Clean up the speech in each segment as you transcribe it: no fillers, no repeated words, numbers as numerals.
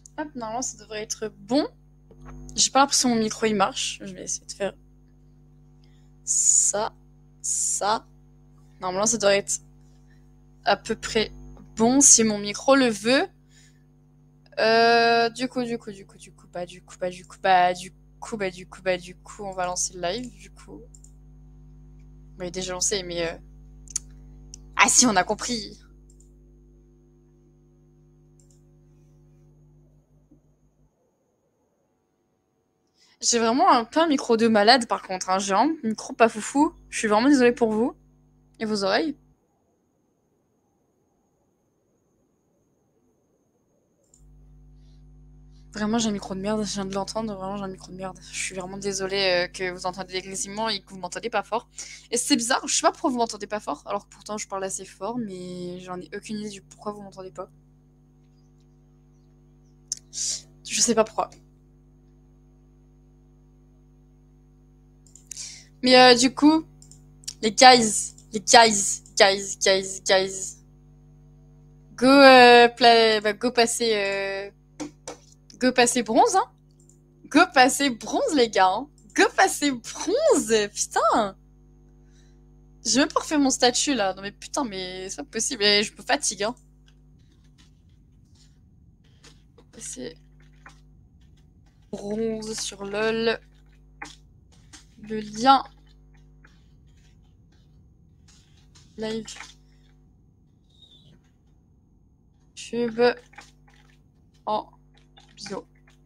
Hop, normalement ça devrait être bon. J'ai pas l'impression que mon micro il marche. Je vais essayer de faire ça, ça. Normalement ça devrait être à peu près bon si mon micro le veut. Du coup, on va lancer le live. Du coup, il est déjà lancé, mais ah si, on a compris. J'ai vraiment un peu un micro de malade, par contre. Hein. J'ai un micro pas foufou. Je suis vraiment désolée pour vous et vos oreilles. Vraiment, j'ai un micro de merde. Je viens de l'entendre. Vraiment, j'ai un micro de merde. Je suis vraiment désolée que vous entendez des grésillements et que vous m'entendez pas fort. Et c'est bizarre. Je sais pas pourquoi vous m'entendez pas fort, alors que pourtant je parle assez fort, mais j'en ai aucune idée du pourquoi vous m'entendez pas. Je sais pas pourquoi. Mais du coup, les guys, go, go passer bronze, hein. Go passer bronze, les gars. Hein. Go passer bronze, putain. J'ai même pas refait mon statut là. Non mais putain, mais c'est pas possible. Et je me fatigue, hein. Passer bronze sur LOL. Le lien live tube en bio.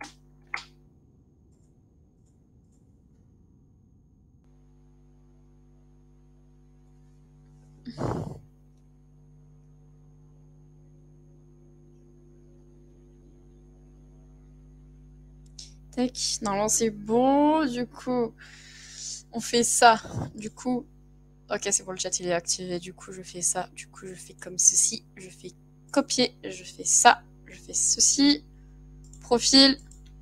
Tac, normalement c'est bon. Du coup, on fait ça. Du coup, ok, c'est bon, le chat il est activé. Du coup, je fais ça. Du coup, je fais comme ceci. Je fais copier. Je fais ça. Je fais ceci. Profil.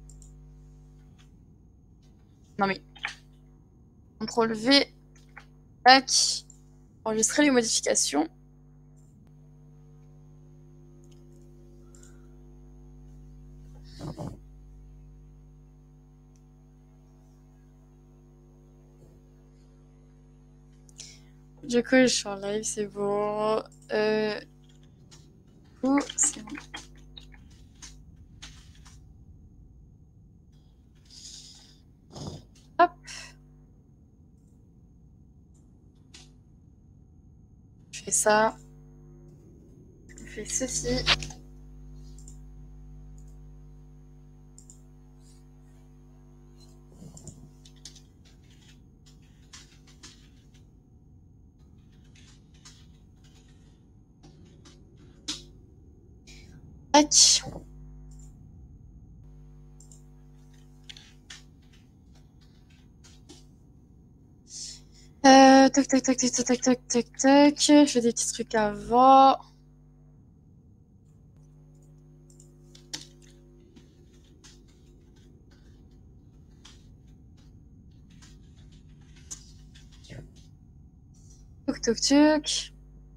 Non mais, CTRL V. Tac. Enregistrer les modifications. Du coup, je suis en live, c'est bon. C'est bon. Hop. Je fais ça. Je fais ceci. Tac. Tac, tac, tac, tac, tac, tac, tac, tac, tac. Je fais des petits trucs avant. Toc, toc, toc.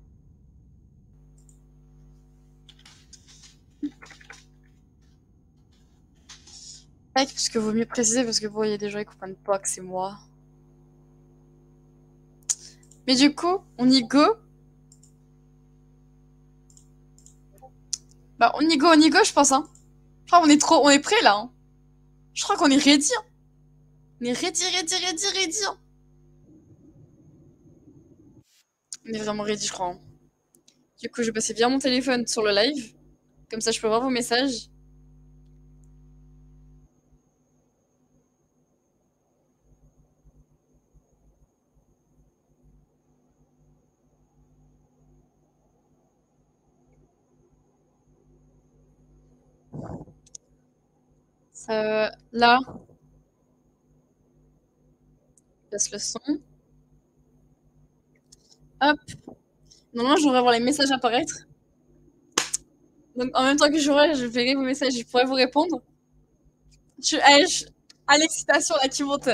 Tac, parce que vaut mieux préciser, parce que bon, il y a des gens qui comprennent pas que c'est moi. Mais du coup, on y go. Bah, on y go, je pense, hein. Je crois qu'on est trop, on est prêt, là, hein. Je crois qu'on est ready, hein. On est ready, ready, ready, ready, hein. On est vraiment ready, je crois. Hein. Du coup, je vais passer bien mon téléphone sur le live. Comme ça, je peux voir vos messages. Là, je passe le son. Hop. Normalement, je devrais voir les messages apparaître. Donc, en même temps que je verrai vos messages, je pourrai vous répondre. À l'excitation, là, qui monte.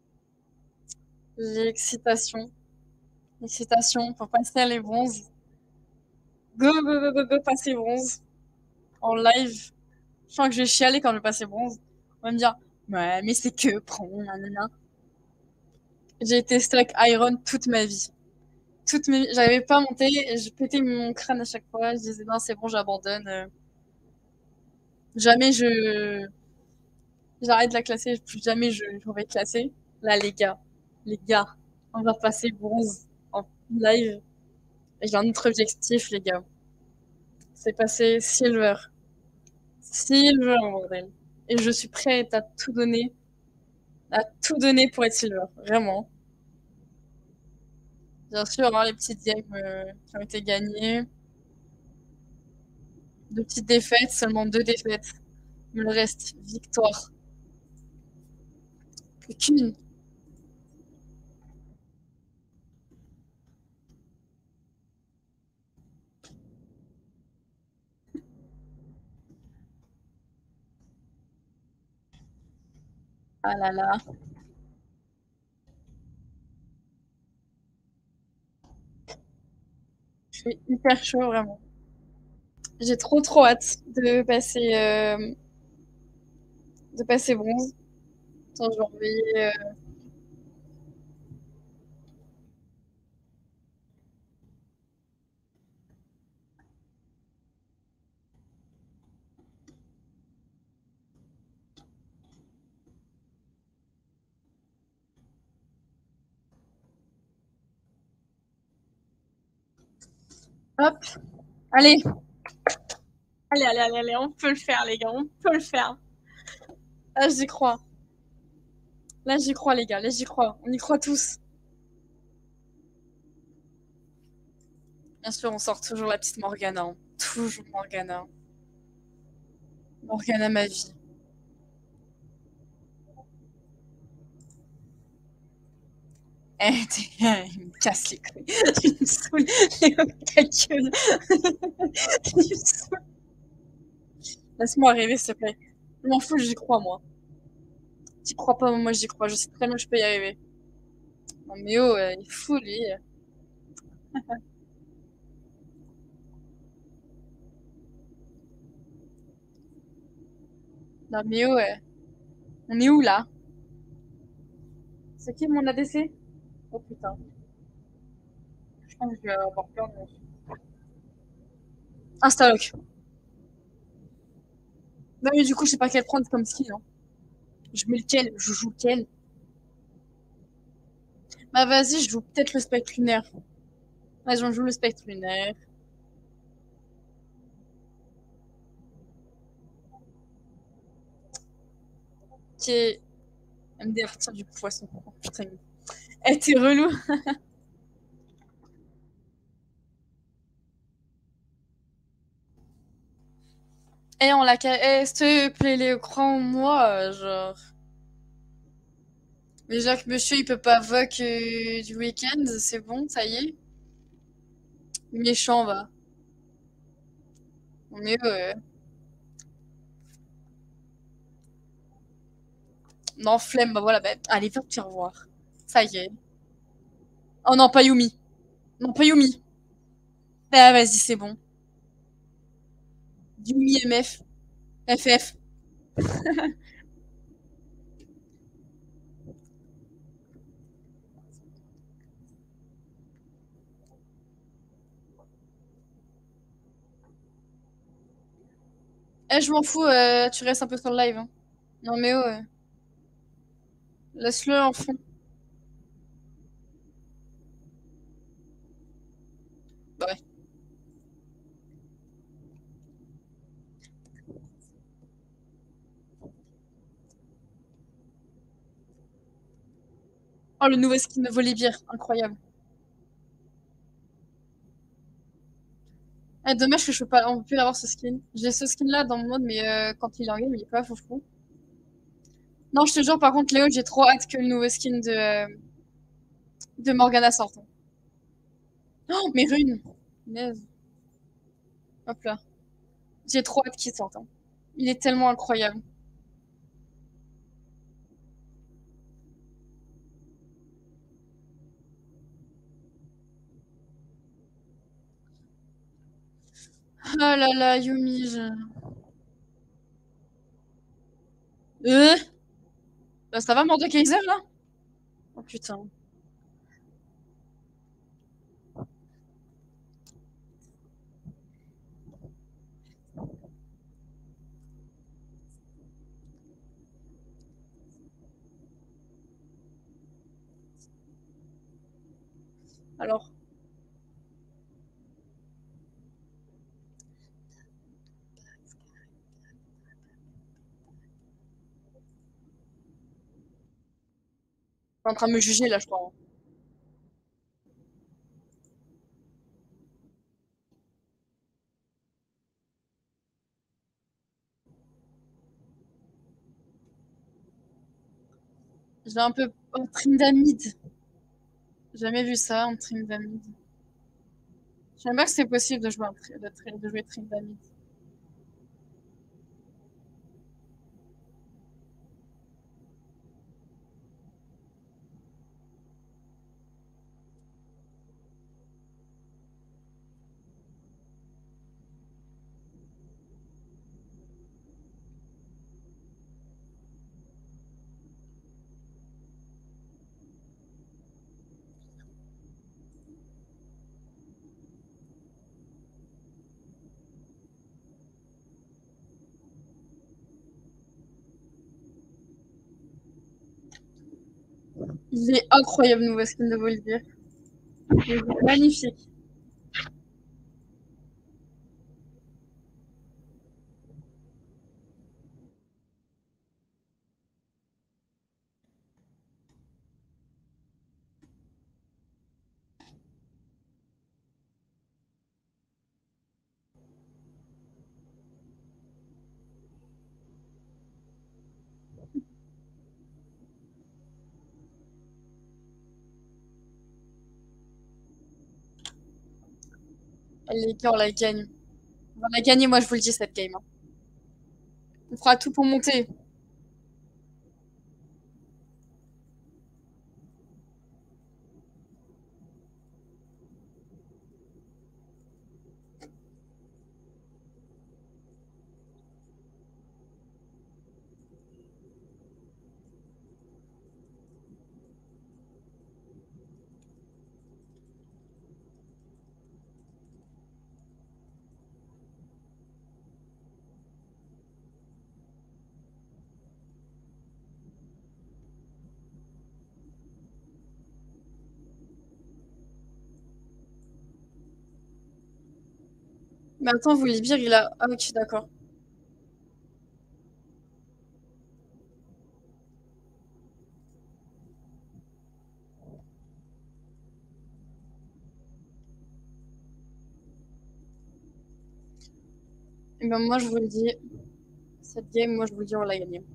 L'excitation. L'excitation pour passer à les bronzes. Go, go, go, go, go, passer bronze. En live. Je sens que je vais chialer quand je vais passer bronze. On va me dire, ouais, mais c'est que, prends, nanana. J'ai été stock iron toute ma vie. Toute ma vie. J'arrivais pas à monter, et je pétais mon crâne à chaque fois. Je disais, non, c'est bon, j'abandonne. Jamais j'arrête de la classer, plus jamais je vais classer. Là, les gars, on va passer bronze en live. Et j'ai un autre objectif, les gars. C'est passer silver. Silver, bordel. Et je suis prête à tout donner pour être silver. Vraiment. Bien sûr, hein, les petites games qui ont été gagnées. De petites défaites, seulement 2 défaites. Mais le reste, victoire. Plus qu'une. Ah là là. Je suis hyper chaud, vraiment. J'ai trop hâte de passer bronze. Attends, je vais envoyer. Hop. Allez. Allez. On peut le faire, les gars. On peut le faire. Là, j'y crois. Là, j'y crois, les gars. Là, j'y crois. On y croit tous. Bien sûr, on sort toujours la petite Morgana, hein. Toujours Morgana. Morgana, ma vie. Il me casse les couilles. Il me saoule. Ta gueule. Il me saoule. Laisse-moi arriver, s'il te plaît. Je m'en fous, j'y crois, moi. J'y crois pas, moi, j'y crois. Je sais très bien que je peux y arriver. Non, mais oh, il est fou, lui. Non, mais oh, on est où, là? C'est qui mon ADC? Oh putain. Je pense que je vais avoir peur de mon... Instalock. Non, mais du coup, je sais pas quel prendre comme skin, hein. Je mets lequel? Je joue lequel? Bah, vas-y, je joue peut-être le spectre lunaire. Vas-y, on joue le spectre lunaire. Qui est MDR, tire du poisson. Oh, putain. Eh, t'es relou. Eh, on l'a s'il te plaît, les crois en moi, genre. Mais Jacques, monsieur, il peut pas voc du week-end, c'est bon, ça y est. Méchant, va. On est, non, flemme, bah voilà, bah, allez, viens te revoir. Ça y est. Oh non, pas Yumi. Non, pas Yumi. Ah, vas-y, c'est bon. Yumi MF. FF. Eh, je m'en fous, tu restes un peu sur le live, hein. Non, mais oh, laisse-le en fond. Bah ouais. Oh, le nouveau skin de Volibear, incroyable. Eh, dommage que je peux pas, on peut plus avoir ce skin. J'ai ce skin là dans mon mode, mais quand il est en game, il est pas foufou. Non, je te jure, par contre, Léo, j'ai trop hâte que le nouveau skin de Morgana sorte. Oh, mes runes! Punaise. Hop là. J'ai trop hâte qu'il sorte, hein. Il est tellement incroyable. Oh là là, Yumi. Euh, Bah, ça va, Mordekaiser, là? Oh putain. Alors, t'es en train de me juger, là, je crois. J'ai un peu... Oh, Tryndamide. Jamais vu ça, un Tryndamide. Je savais pas que c'était possible de jouer, de jouer Tryndamide. Il est incroyable, nouveau skin de Volbeat. Il est magnifique. Les gars, on la gagne. On va la gagner, moi, je vous le dis, cette game, hein. On fera tout pour monter. Mais attends, vous Libir, il a... Ah, ok, d'accord. Et ben moi, je vous le dis, cette game, moi, je vous le dis, on l'a gagnée.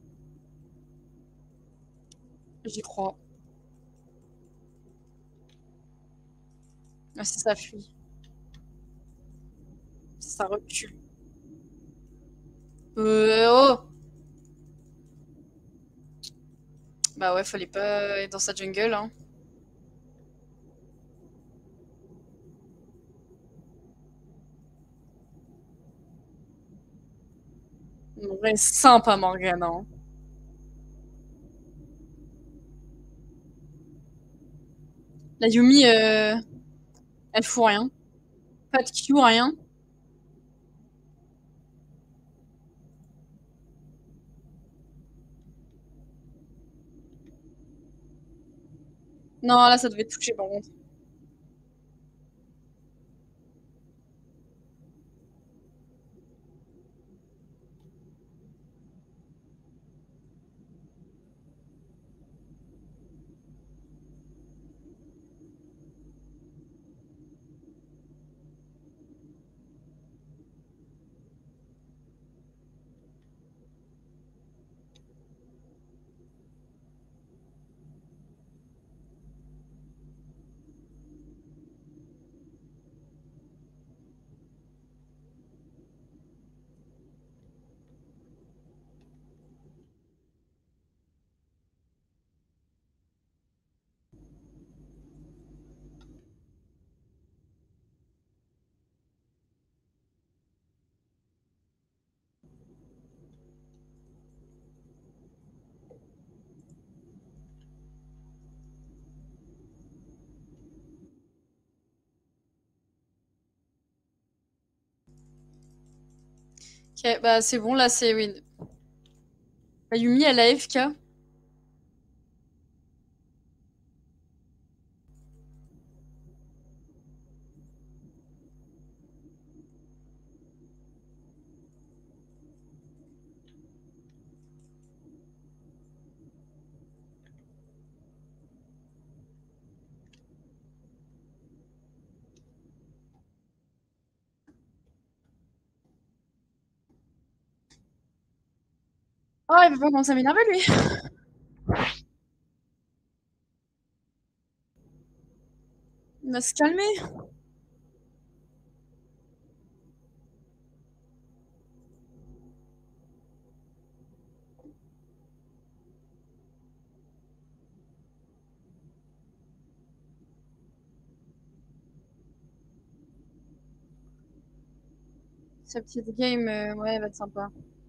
J'y crois. Ah, si ça fuit. Si ça recule. Oh! Bah ouais, fallait pas être dans sa jungle, hein. En vrai, sympa, Morgana, hein. La Yumi, elle fout rien. Pas de Q, rien. Non, là, ça devait toucher, par contre. Ok, bah c'est bon, là c'est win. Bah, Yumi, elle a AFK. Oh, il va pas commencer à m'énerver lui. Il va se calmer. Sa petite game, ouais, elle va être sympa.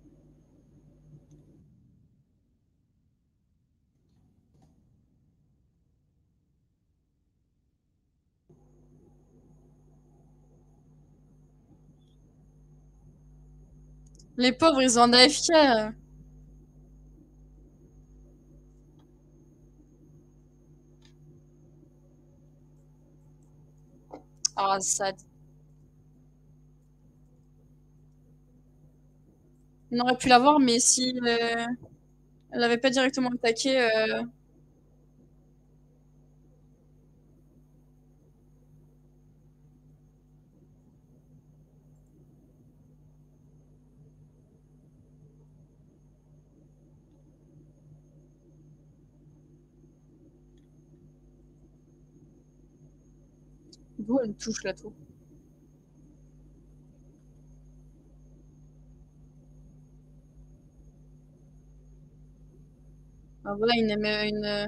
Les pauvres, ils ont un AFK. Ah, ça. On aurait pu l'avoir, mais si elle avait pas directement attaqué. D'où elle me touche là tout. Ah, voilà, une.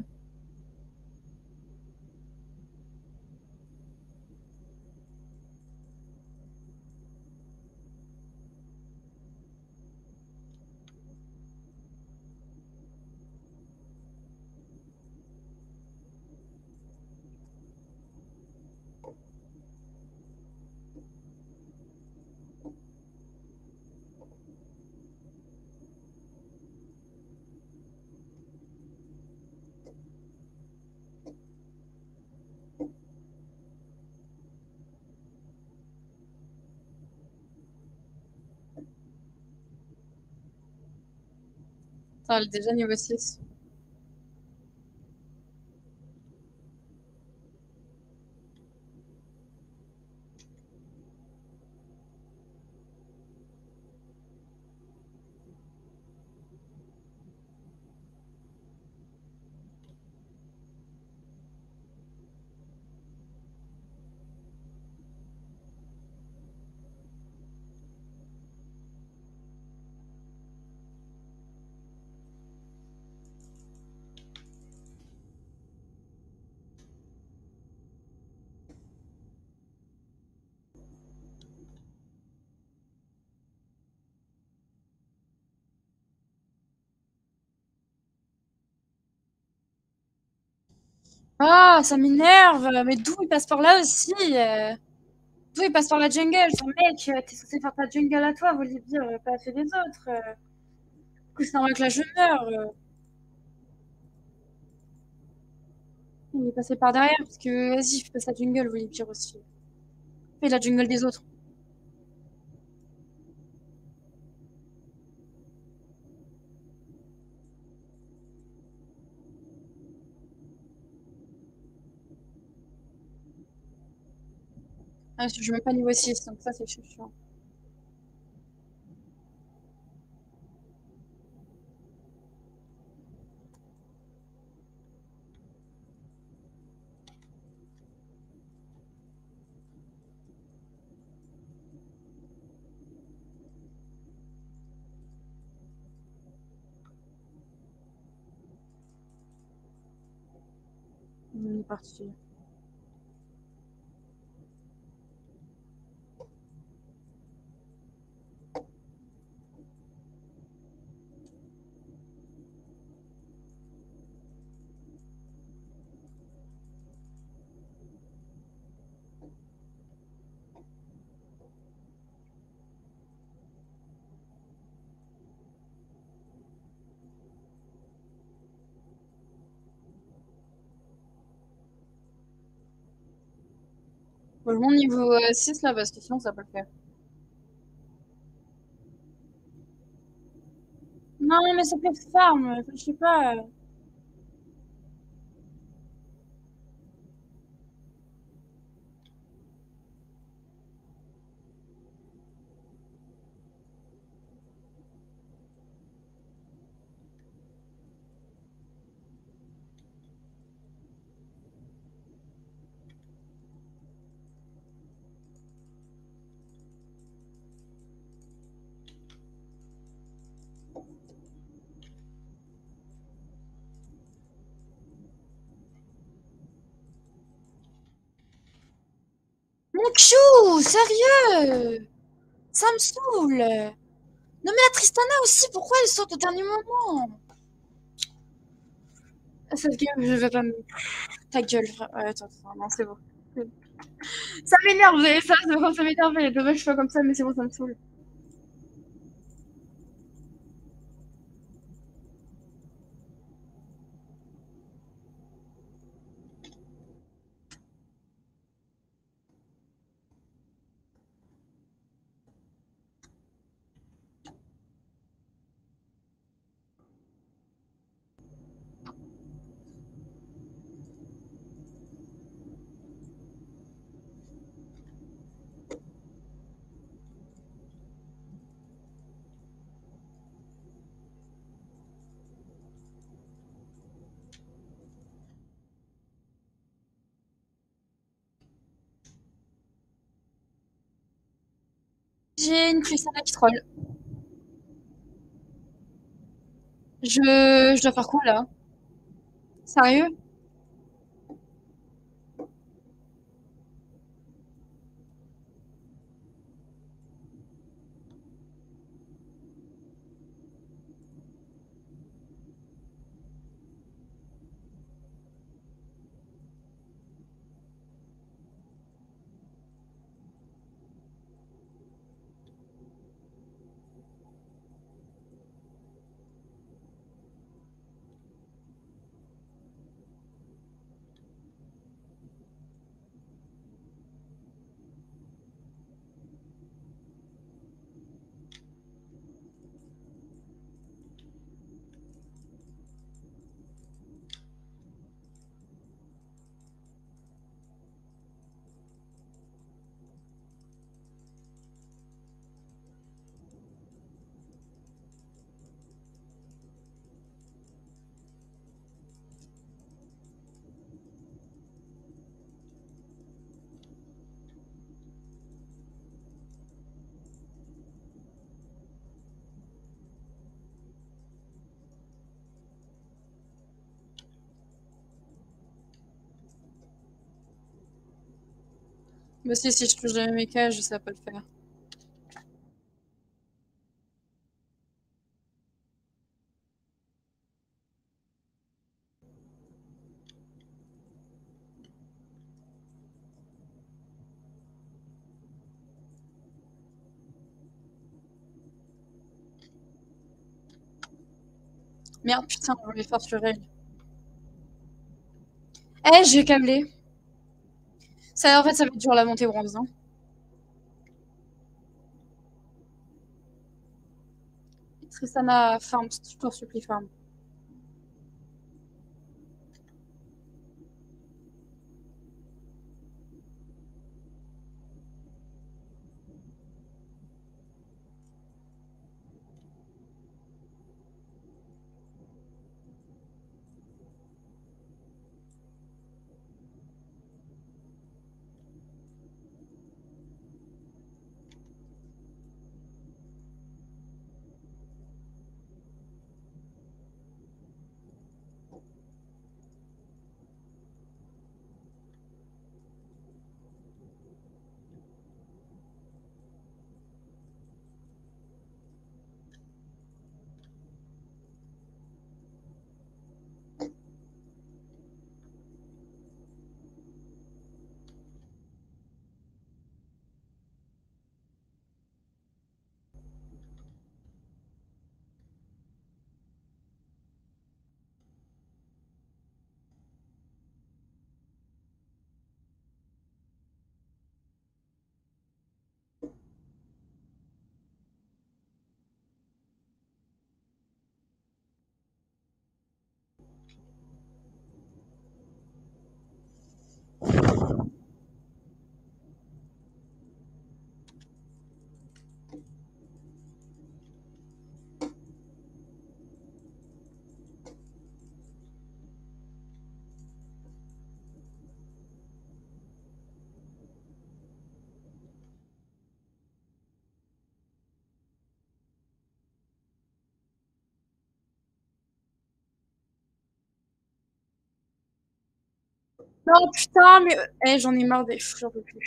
Attends, elle est déjà niveau 6. Ah, ça m'énerve! Mais d'où il passe par là aussi? D'où il passe par la jungle? Enfin, mec, t'es censé faire ta jungle à toi, vous voulez dire, pas fait des autres. Du coup, c'est normal que là je meurs. Il est passé par derrière, parce que vas-y, je passe la jungle, vous voulez dire aussi. Fais la jungle des autres. Ah, je suis même pas niveau 6, donc ça c'est chiant. On est parti. Faut mon niveau 6 là, parce que sinon ça va pas le faire. Non, mais ça fait farm, je sais pas. Mon chou, sérieux? Ça me saoule. Non mais la Tristana aussi, pourquoi elle sort au dernier moment? Cette game, je vais pas me... Ta gueule, frère. Ouais, attends, attends, non, c'est bon. Ça m'énerve, vous avez ça, c'est bon, ça m'énerve. Dommage que je sois comme ça, mais c'est bon, ça me saoule. J'ai une Tristana qui troll. Je dois faire quoi là? Sérieux? Mais si je touche jamais mes cages, ça va pas le faire. Merde, putain, on va les faire sur elle. Eh, j'ai câblé. Ça, en fait, ça va être dur la montée bronze, hein. Tristana farm, je t'en supplie, farm. Non, putain, mais j'en ai marre des. J'en peux plus.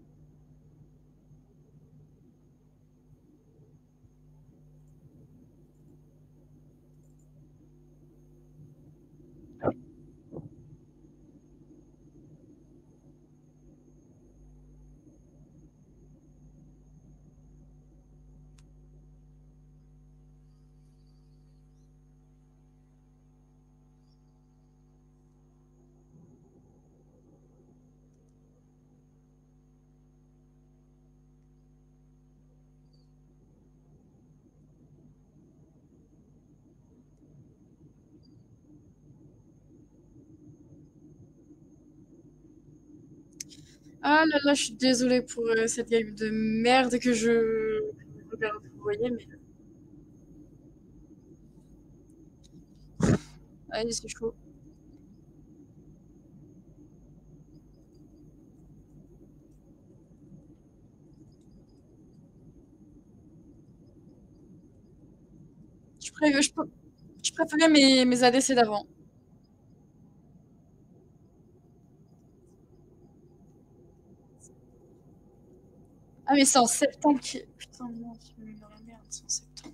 Ah là là, je suis désolée pour cette game de merde que je regarde, vous voyez, mais allez, c'est chaud. Je, je préférais mes ADC d'avant. Ah, mais c'est en septembre qui. Putain, non, je me dans la merde, c'est en septembre.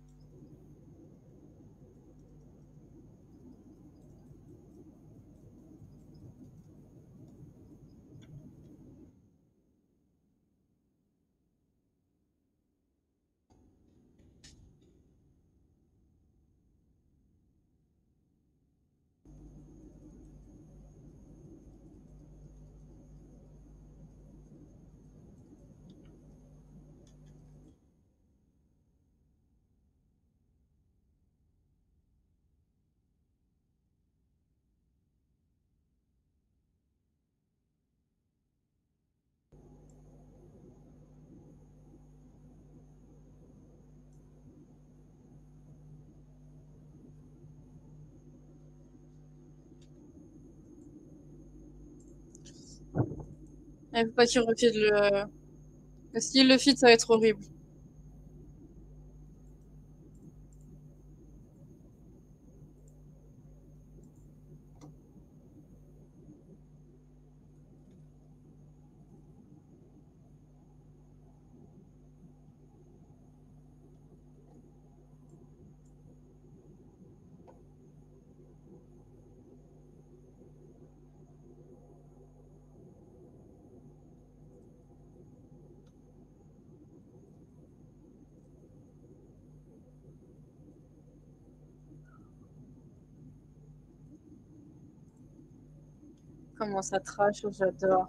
Il faut pas qu'il refile le. S'il le fit, ça va être horrible. Comment ça trash, j'adore.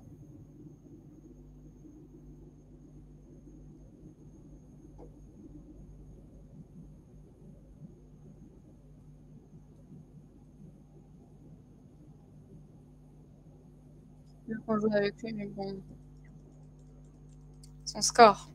Je veux qu'on joue avec lui, mais bon. Son score.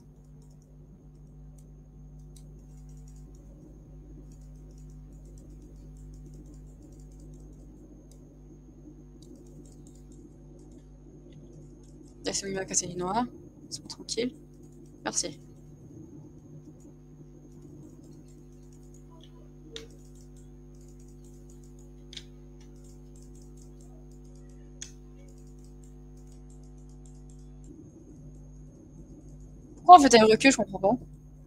Laissez-moi casser les noirs. Sois tranquille. Merci. Pourquoi on fait un recul, je comprends pas.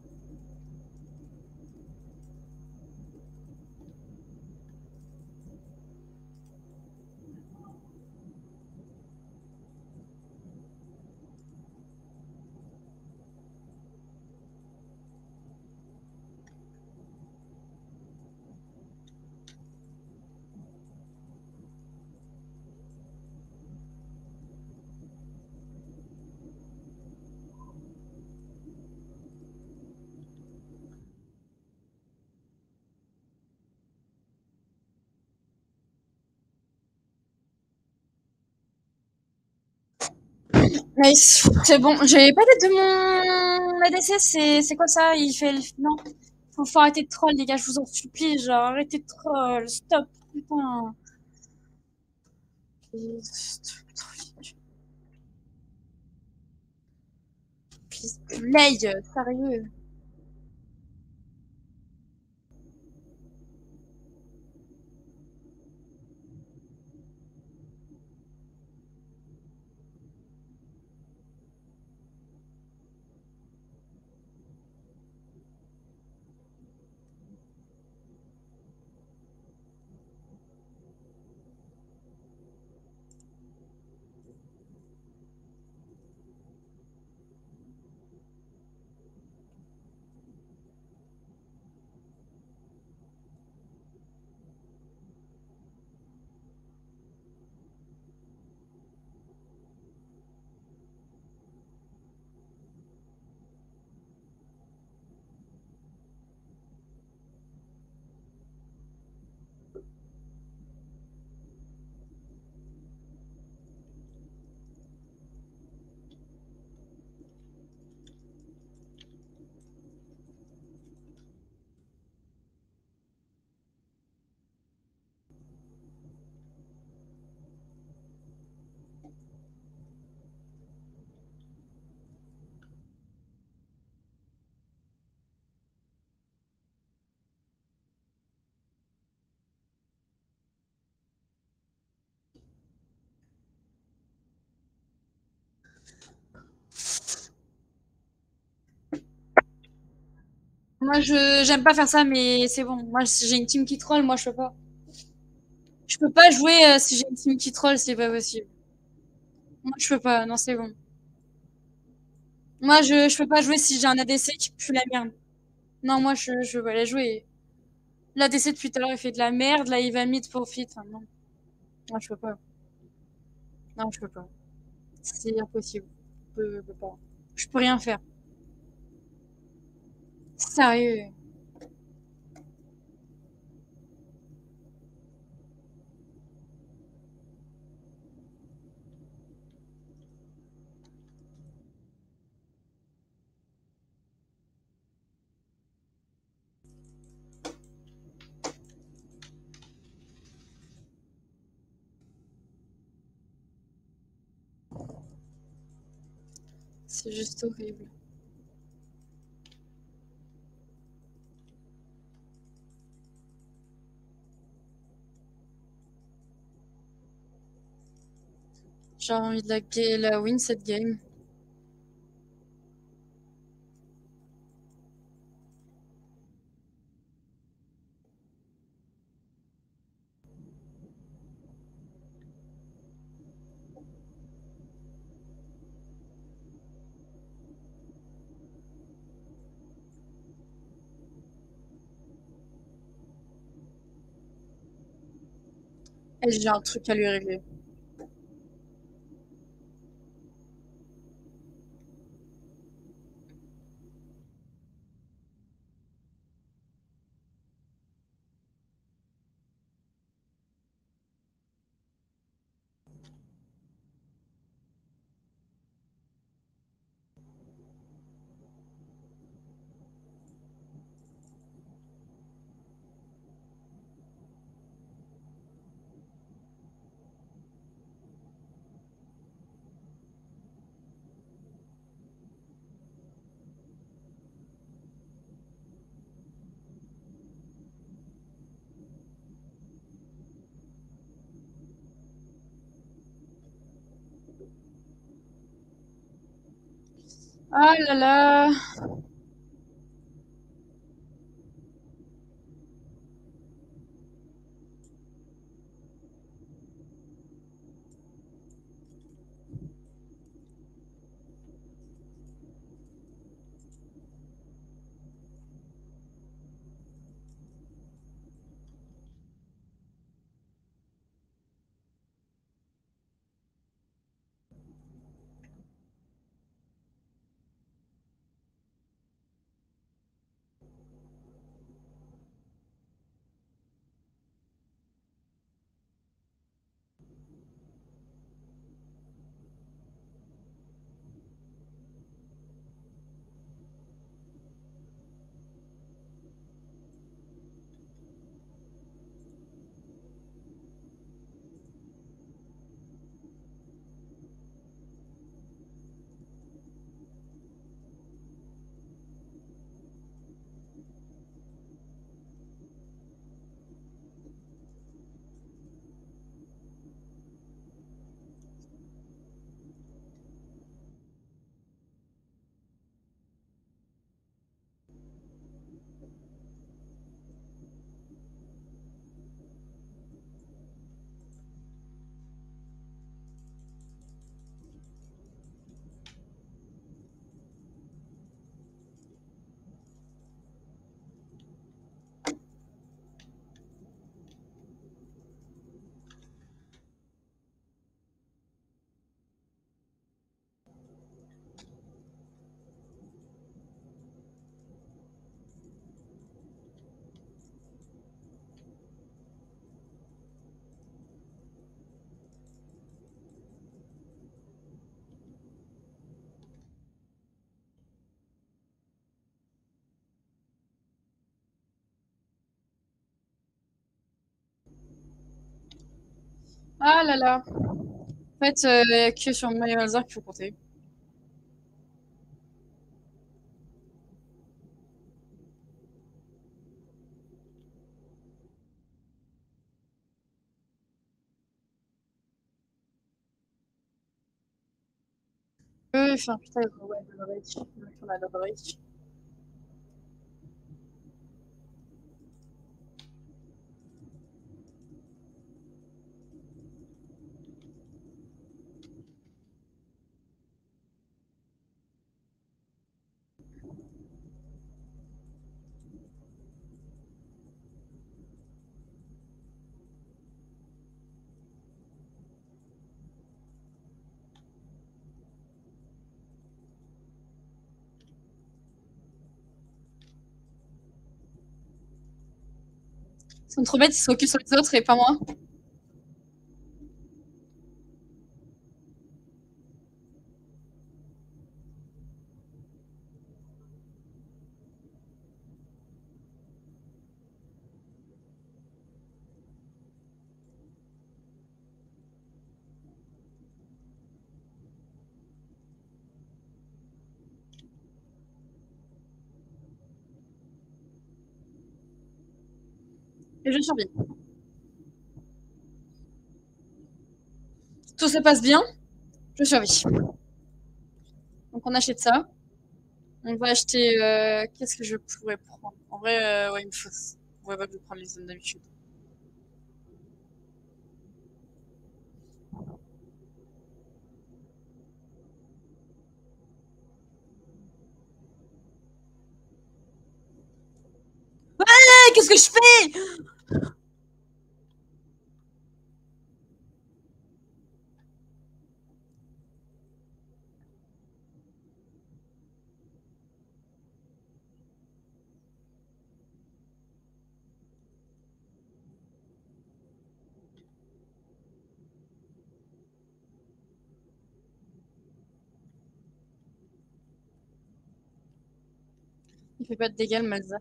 Nice. C'est bon. J'ai pas d'aide de mon ADC. C'est quoi ça? Il fait. Non. Faut arrêter de troll, les gars. Je vous en supplie. Genre, arrêtez de troll. Stop. Putain. Play. Sérieux. Moi, j'aime pas faire ça, mais c'est bon. Moi, si j'ai une team qui troll, moi, je peux pas. Je peux pas jouer si j'ai une team qui troll, c'est pas possible. Moi, je peux pas. Non, c'est bon. Moi, je peux pas jouer si j'ai un ADC qui pue la merde. Non, moi, je veux pas la jouer. L'ADC depuis tout à l'heure, il fait de la merde. Là, il va mid pour fit. Enfin, non. Moi, je peux pas. Non, je peux pas. C'est impossible. Je peux pas. Je peux rien faire. Sérieux. C'est juste horrible. J'ai envie de la win cette game. Et j'ai un truc à lui régler. Ah là là. Ah là là. En fait, y a que sur Mario Alzar qu'il faut compter. Enfin, putain, ouais, le Reich. On a le Reich. Ils sont trop bêtes, ils se focus sur les autres et pas moi. Et je survis. Tout se passe bien, je survis. Donc on achète ça. On va acheter. Qu'est-ce que je pourrais prendre? En vrai, ouais, il me faut. Ouais, bah, je vais prendre les zones d'habitude. Hey, qu'est-ce que je fais? Il fait pas de dégâts, le Malzar.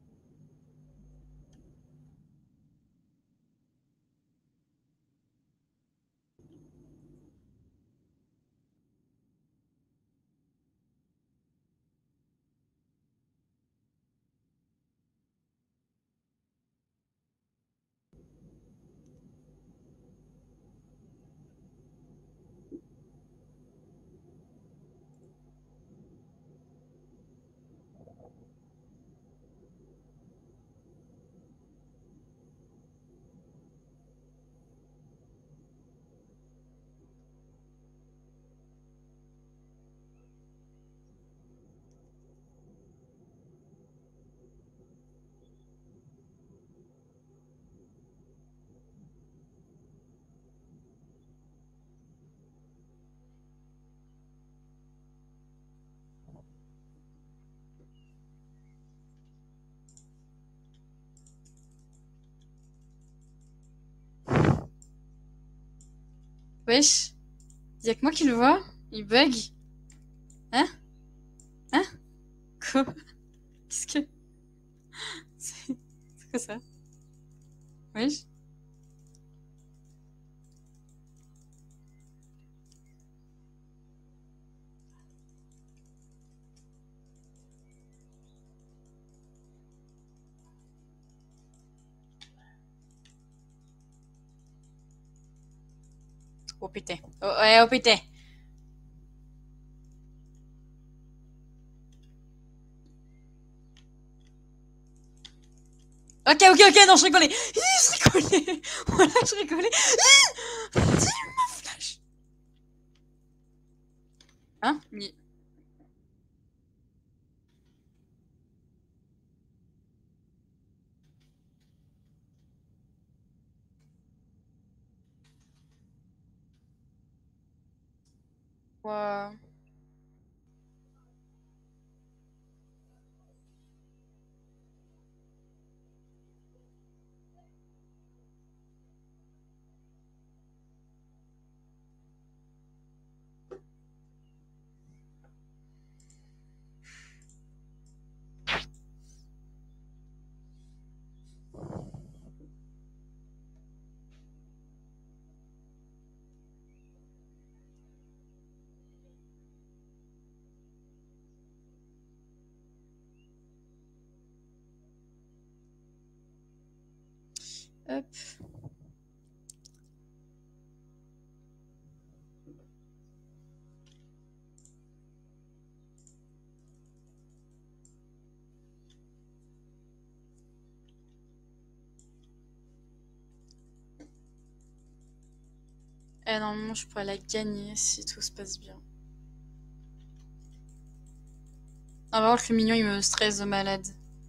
Wesh. Y'a que moi qui le vois? Il bug? Hein? Hein? Quoi? Qu'est-ce que. C'est quoi ça? Wesh. Oh putain. Oh, ouais, oh putain. Ok, ok, ok, non, je rigolais. Je rigolais. Voilà, je rigolais. Ma flash. Hein? Wow. Hop. Eh, normalement, je pourrais la gagner si tout se passe bien. On va voir que le mignon, il me stresse de malade.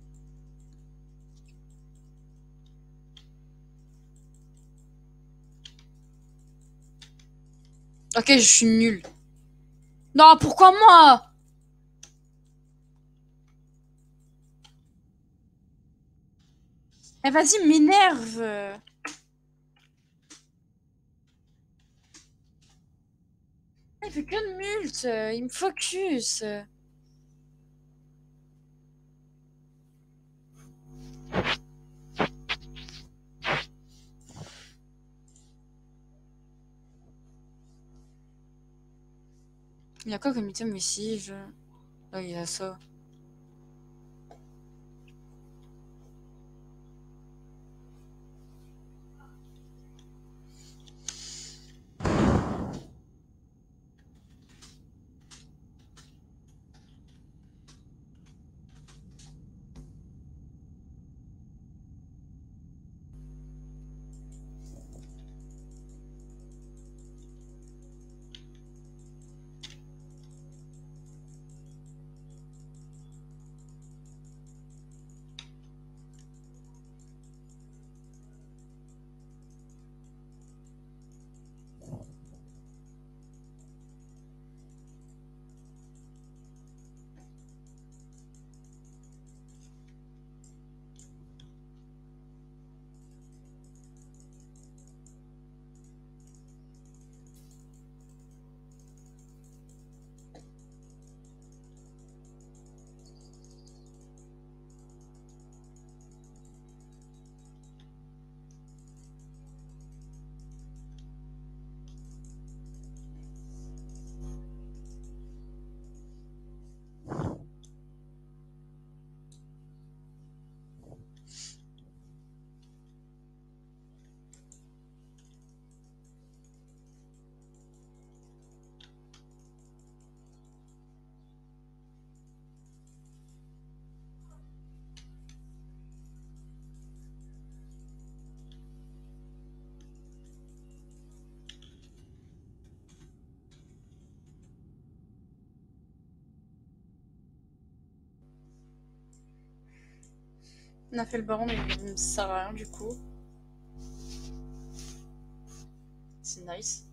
Ok, je suis nulle. Non, pourquoi moi? Eh, vas-y, m'énerve. Il fait que de mult. Il me focus. Il y a quoi comme item ici Oh, il y a ça. On a fait le baron, mais il ne sert à rien du coup. C'est nice.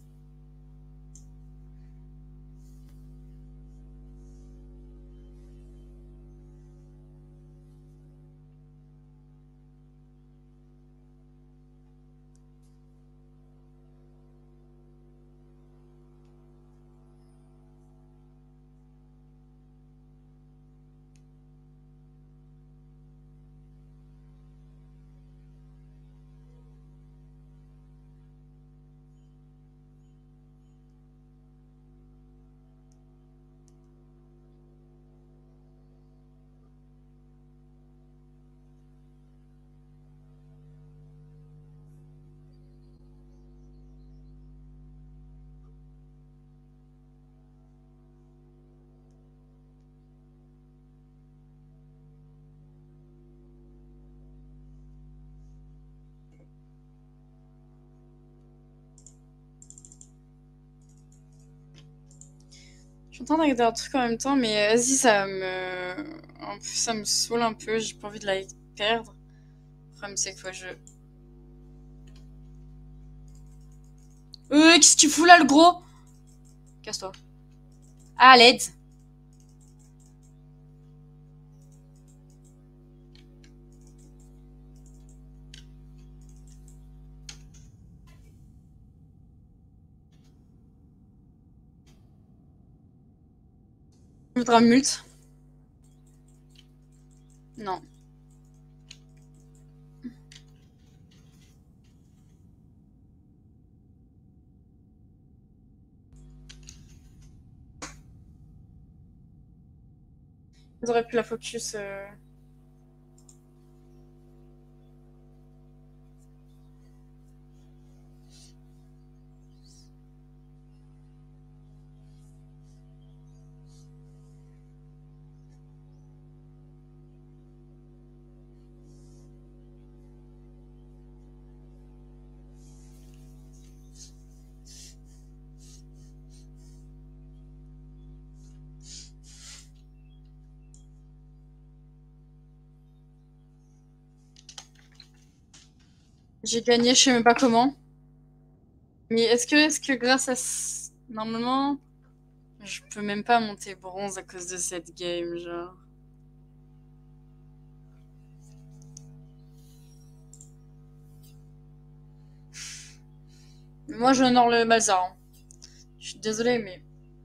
Je suis en train de regarder un truc en même temps, mais vas-y, ça me saoule un peu. J'ai pas envie de la perdre. Le problème, c'est que qu'est-ce que tu fous là, le gros? Casse-toi. Ah, l'aide. Tu voudras mult? Non. J'aurais pu la focus. J'ai gagné, je sais même pas comment. Mais est-ce que grâce à... Normalement, je peux même pas monter bronze à cause de cette game, genre. Mais moi, j'honore le Malzar. Hein. Je suis désolée, mais...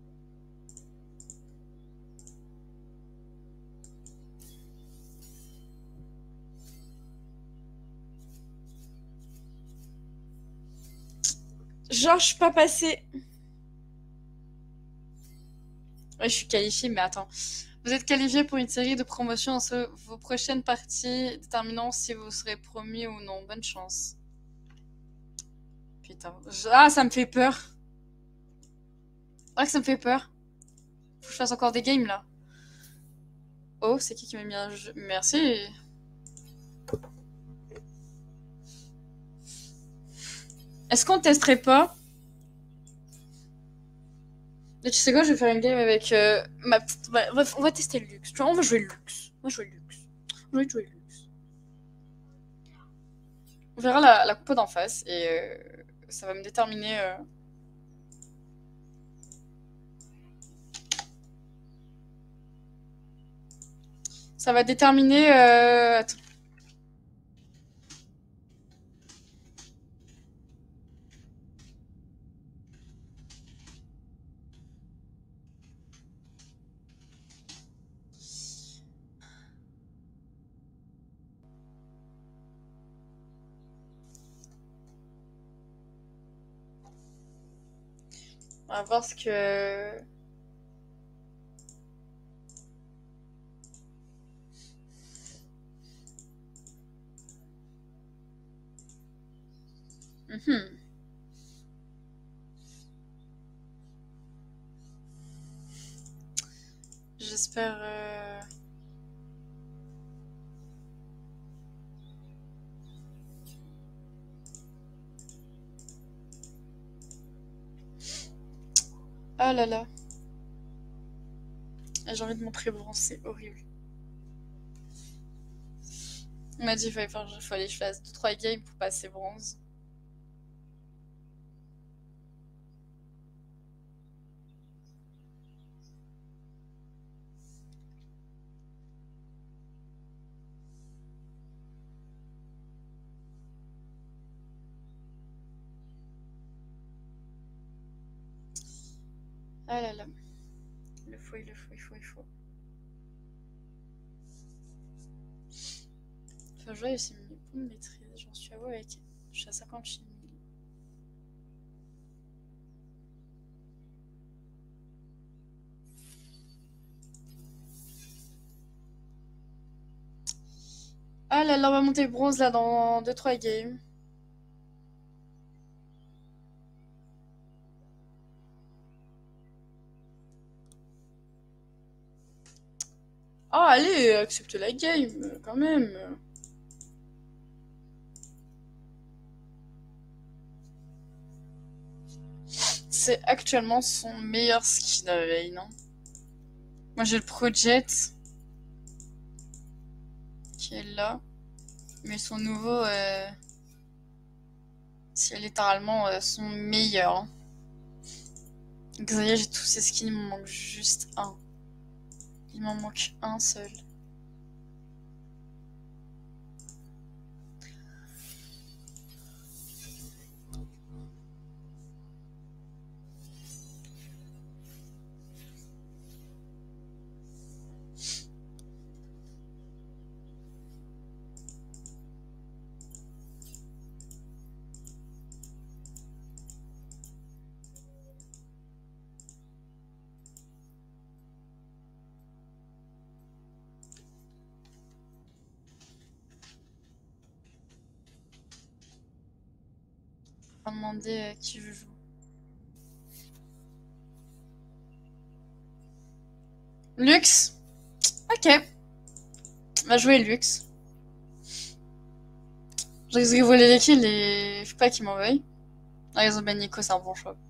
Genre, je suis pas passée. Ouais, je suis qualifiée, mais attends. Vous êtes qualifié pour une série de promotions entre vos prochaines parties, déterminant si vous serez promu ou non. Bonne chance. Putain. Ah, ça me fait peur. Ah, que ça me fait peur. Faut que je fasse encore des games, là. Oh, c'est qui m'a mis un jeu? Merci. Est-ce qu'on testerait pas? Mais tu sais quoi, je vais faire une game avec ma petite... Bref, on va tester le luxe. Tu vois, on va jouer le luxe. On va jouer le luxe. On va jouer le luxe. On verra la compo d'en face et ça va me déterminer... Ça va déterminer... Attends. On va voir ce que... Mhm. J'espère... Ah là là. J'ai envie de montrer bronze, c'est horrible. On m'a dit qu'il fallait que je fasse 2-3 games pour passer bronze. Ah là là. Il le faut, il le faut, il faut, il faut. Enfin, je vois aussi mes points de maîtrise. J'en suis à où avec... Je suis à 50 chimie. Ah là là, on va monter bronze là dans 2-3 games. Ah allez, accepte la game, quand même. C'est actuellement son meilleur skin à Vayne. Hein. Moi j'ai le Project qui est là. Mais son nouveau, c'est littéralement son meilleur. Hein. Donc ça y est, j'ai tous ces skins, il m'en manque juste un. Il m'en manque un seul. On va demander qui je joue. Lux. Ok. On va jouer Lux. Je risque de voler les kills et faut pas qu'ils m'en veuillent. Ah, ils ont Ben Nico, c'est un bon choix.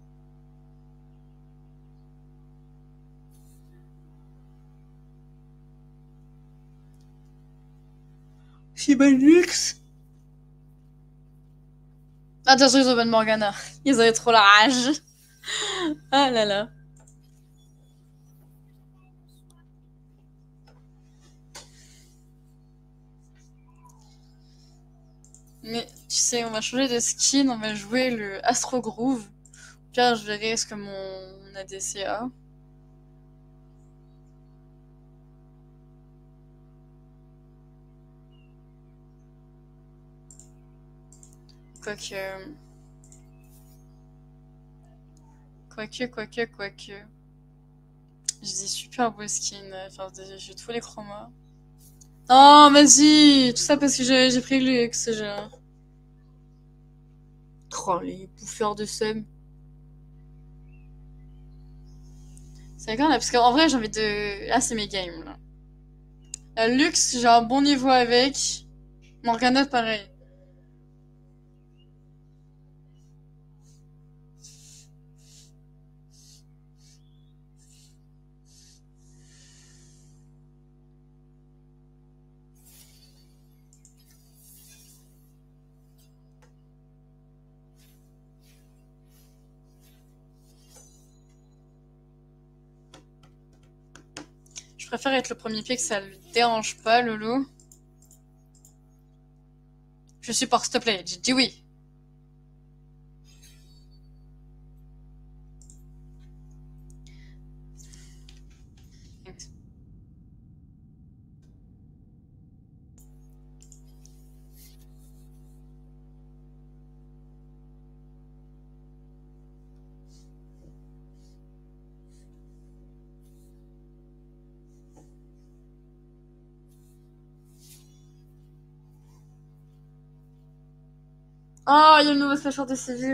C'est Ben Lux. Attention, ils ont Ben Morgana. Ils avaient trop la rage. Ah là là. Mais tu sais, on va changer de skin, on va jouer le Astro Groove. Au pire, je verrai ce que mon ADC a. Quoique. Quoique. J'ai des super beaux skins. Enfin, j'ai tous les chromas. Non, vas-y! Tout ça parce que j'ai pris luxe, genre. Oh, les bouffeurs de seum. C'est grave, là, parce qu'en vrai, j'ai envie de. Là, c'est mes games, là. La luxe, j'ai un bon niveau avec. Morgana, pareil. Je préfère être le premier pied que ça le dérange pas, Lolo. Je supporte, s'il te plaît. J'ai dit oui. Oh, il y a le nouveau slasher de Séville.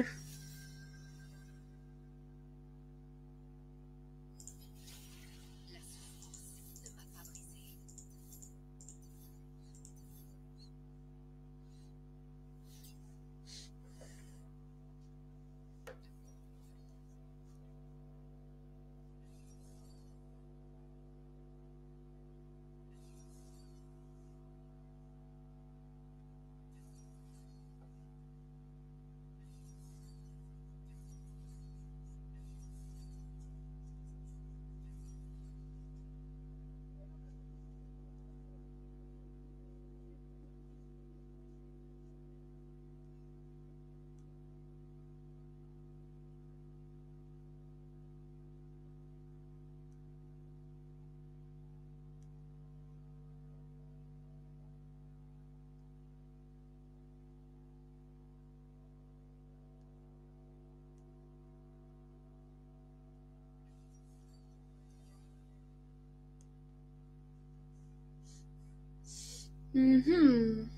Mhm.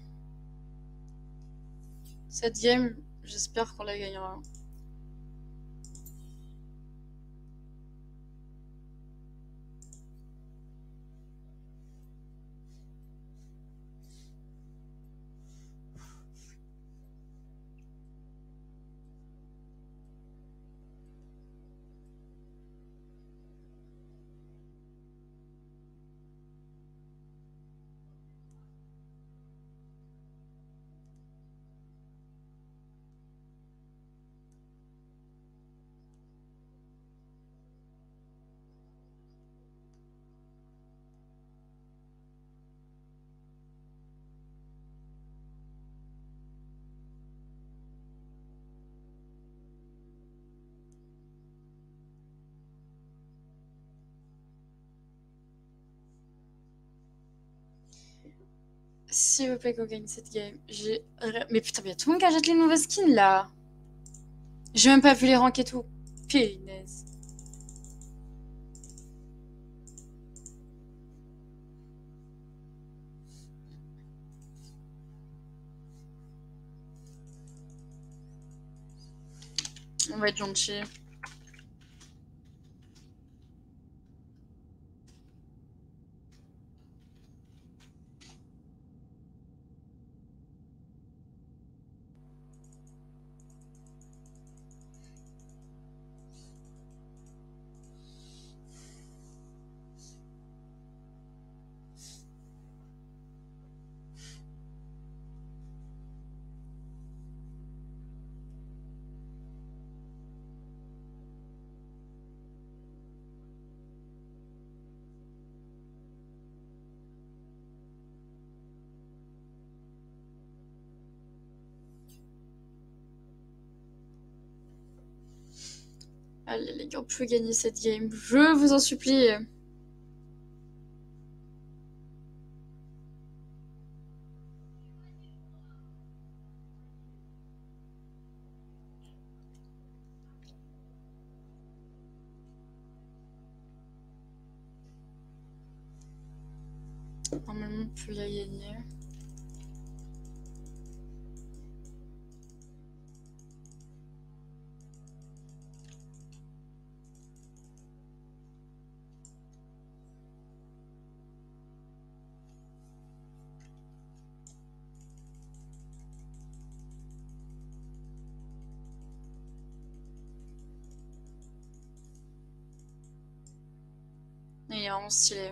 Cette game, j'espère qu'on la gagnera. S'il vous plaît qu'on gagne cette game, j'ai... Mais putain, mais y a tout le monde qui achète les nouveaux skins, là. J'ai même pas vu les ranks et tout. Punaise. On va être gentil. Allez les gars, on peut gagner cette game. Je vous en supplie. Normalement, on peut la gagner. Il est vraiment stylé.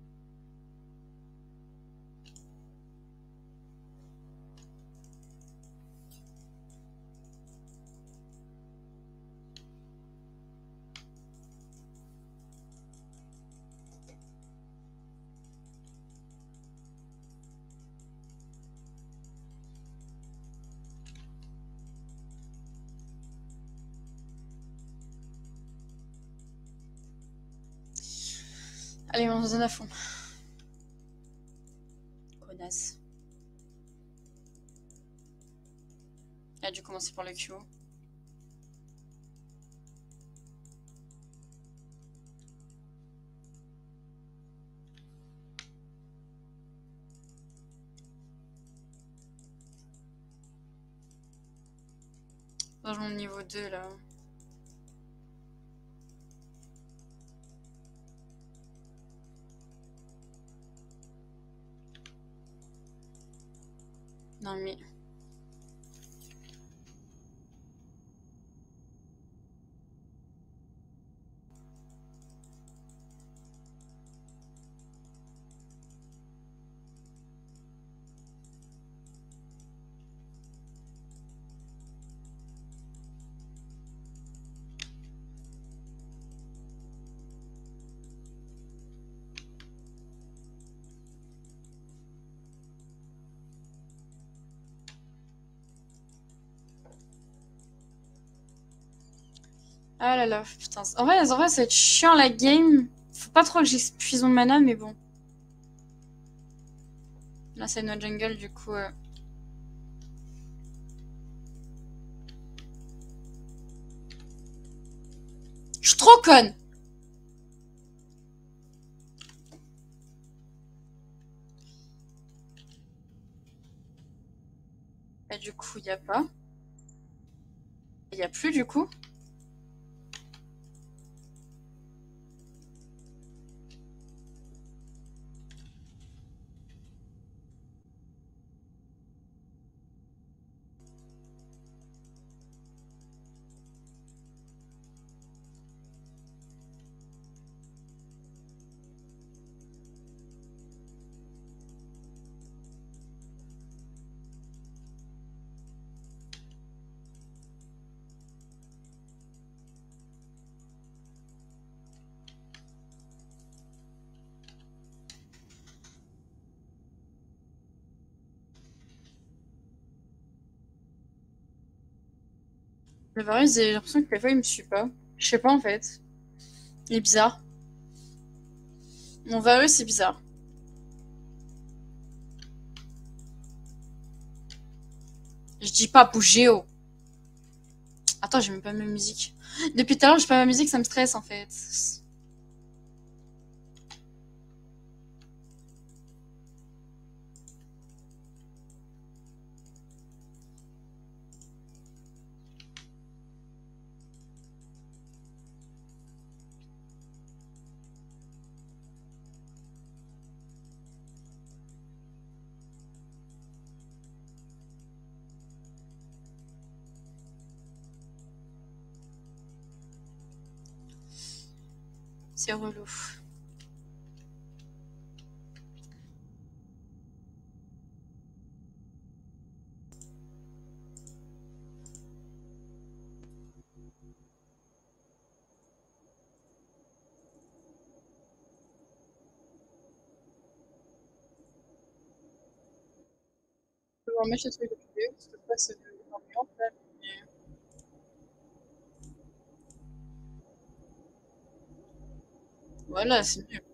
Allez, on se donne à fond. Connasse. Il a dû commencer par le Q. Dans mon niveau 2 là. Non mais... Ah là là, putain. En vrai, ça va être chiant la game. Faut pas trop que j'épuise mon mana, mais bon. Là, c'est notre jungle, du coup... Je suis trop conne! Et du coup, il y a pas. Il y a plus, du coup. Le Varus, j'ai l'impression que des fois, il me suit pas. Je sais pas, en fait. Il est bizarre. Mon Varus, c'est bizarre. Je dis pas bouger, oh. Attends, j'ai même pas ma musique. Depuis tout à l'heure, j'ai pas ma musique, ça me stresse, en fait. C'est relou. Je vais remettre le truc de vidéo, parce que pas c'est de l'ambiance, là. Mais... Voilà, c'est mieux.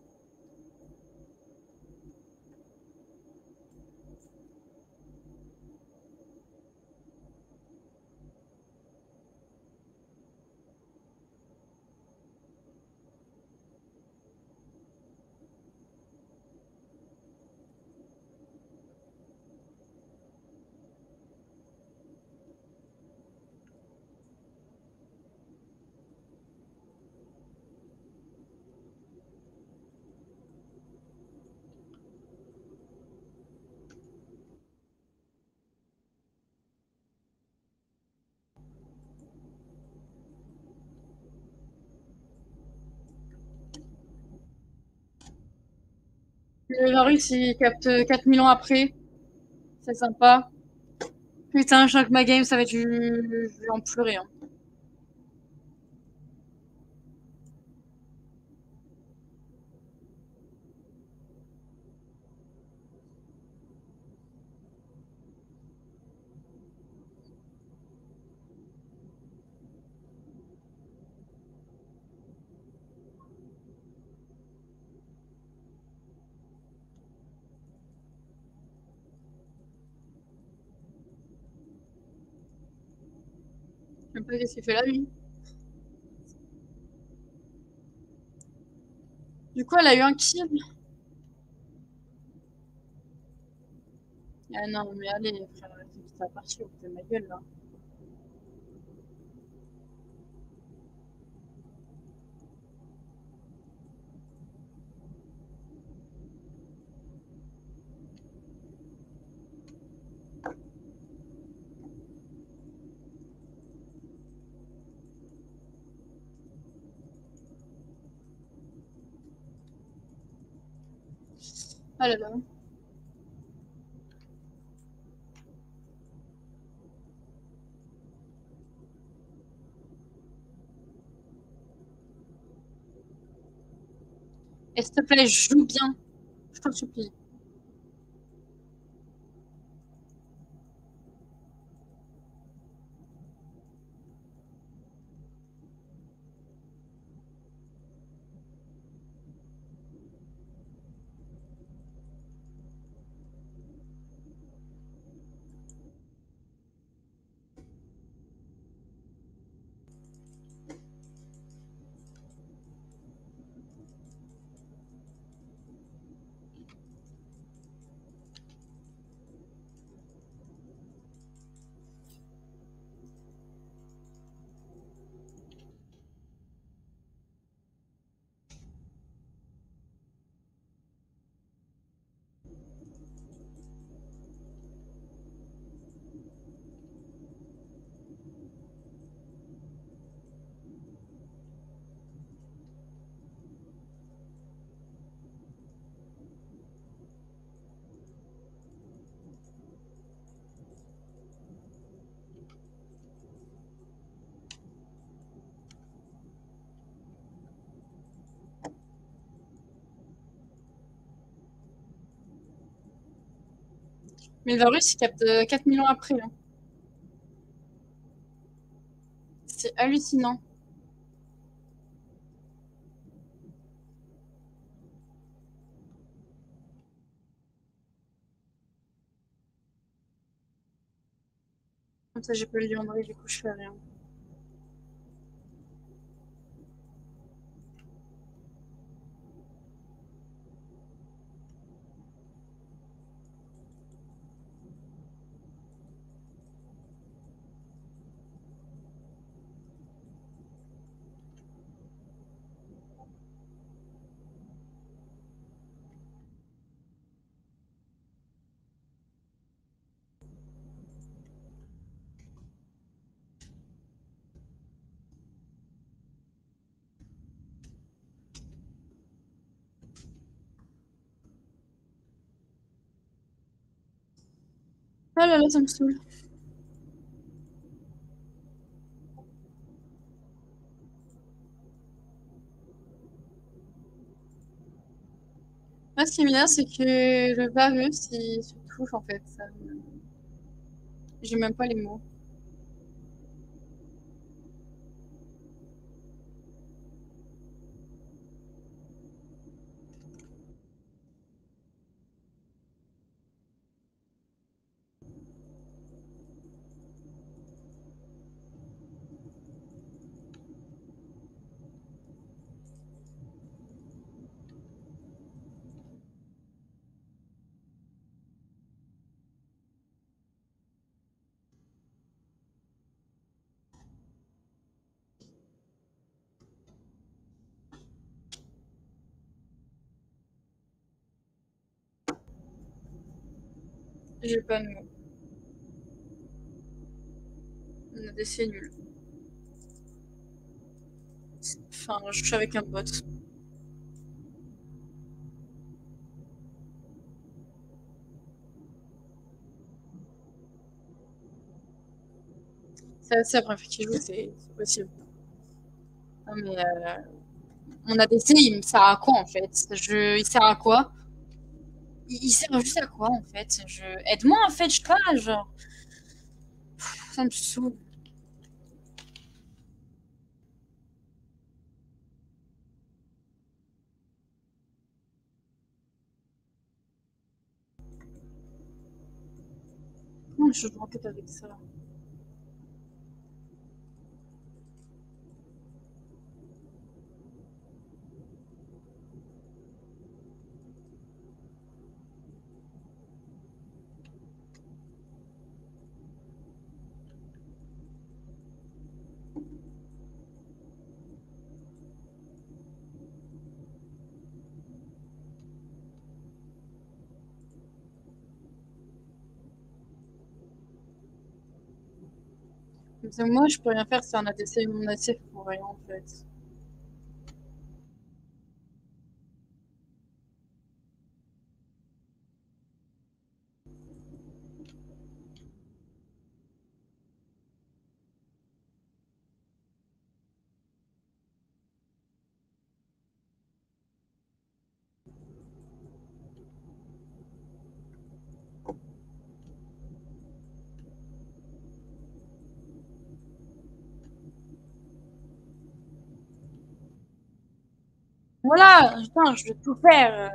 Le Varus, il capte 4 000 ans après. C'est sympa. Putain, je sens que ma game, ça va être du... Je vais en pleurer. Hein. Je sais même pas qu'est-ce qu'il fait là, lui. Du coup, elle a eu un kill. Ah non, mais allez, frère, c'est vite la partie, vous de ma gueule, là. Ah là là. Et s'il te plaît, joue bien. Je t'en supplie. Mais le Varus, il capte 4 000 ans après. Hein. C'est hallucinant. Comme ça, j'ai pas le liandrer, du coup, je fais rien. Ah là là, ça me saoule. Moi, ce qui m'énerve, c'est que le Varus, il se touche, en fait. J'ai même pas les mots. J'ai pas de mots. On a des c'est nul. Enfin, je suis avec un bot. C'est assez après qu'il joue, c'est possible. Non mais mon ADC, il me sert à quoi en fait? Il sert à quoi? Il sert juste à quoi en fait? Aide-moi en fait, je sais pas, genre. Ça me saoule. Comment je joue en tête avec ça? Parce que moi, je peux rien faire, c'est un ADC, mon ADC pour rien en fait. Voilà, putain, je vais tout faire.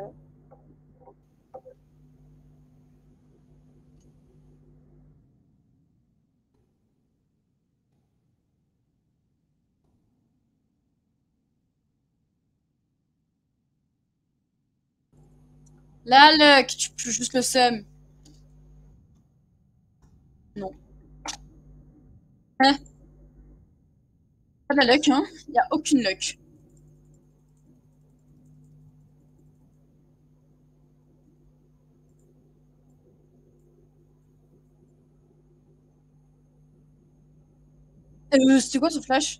Là, Luck, tu peux juste le seum. Non. Hein? Pas de la luck, hein? Y a aucune luck. C'était quoi ce flash?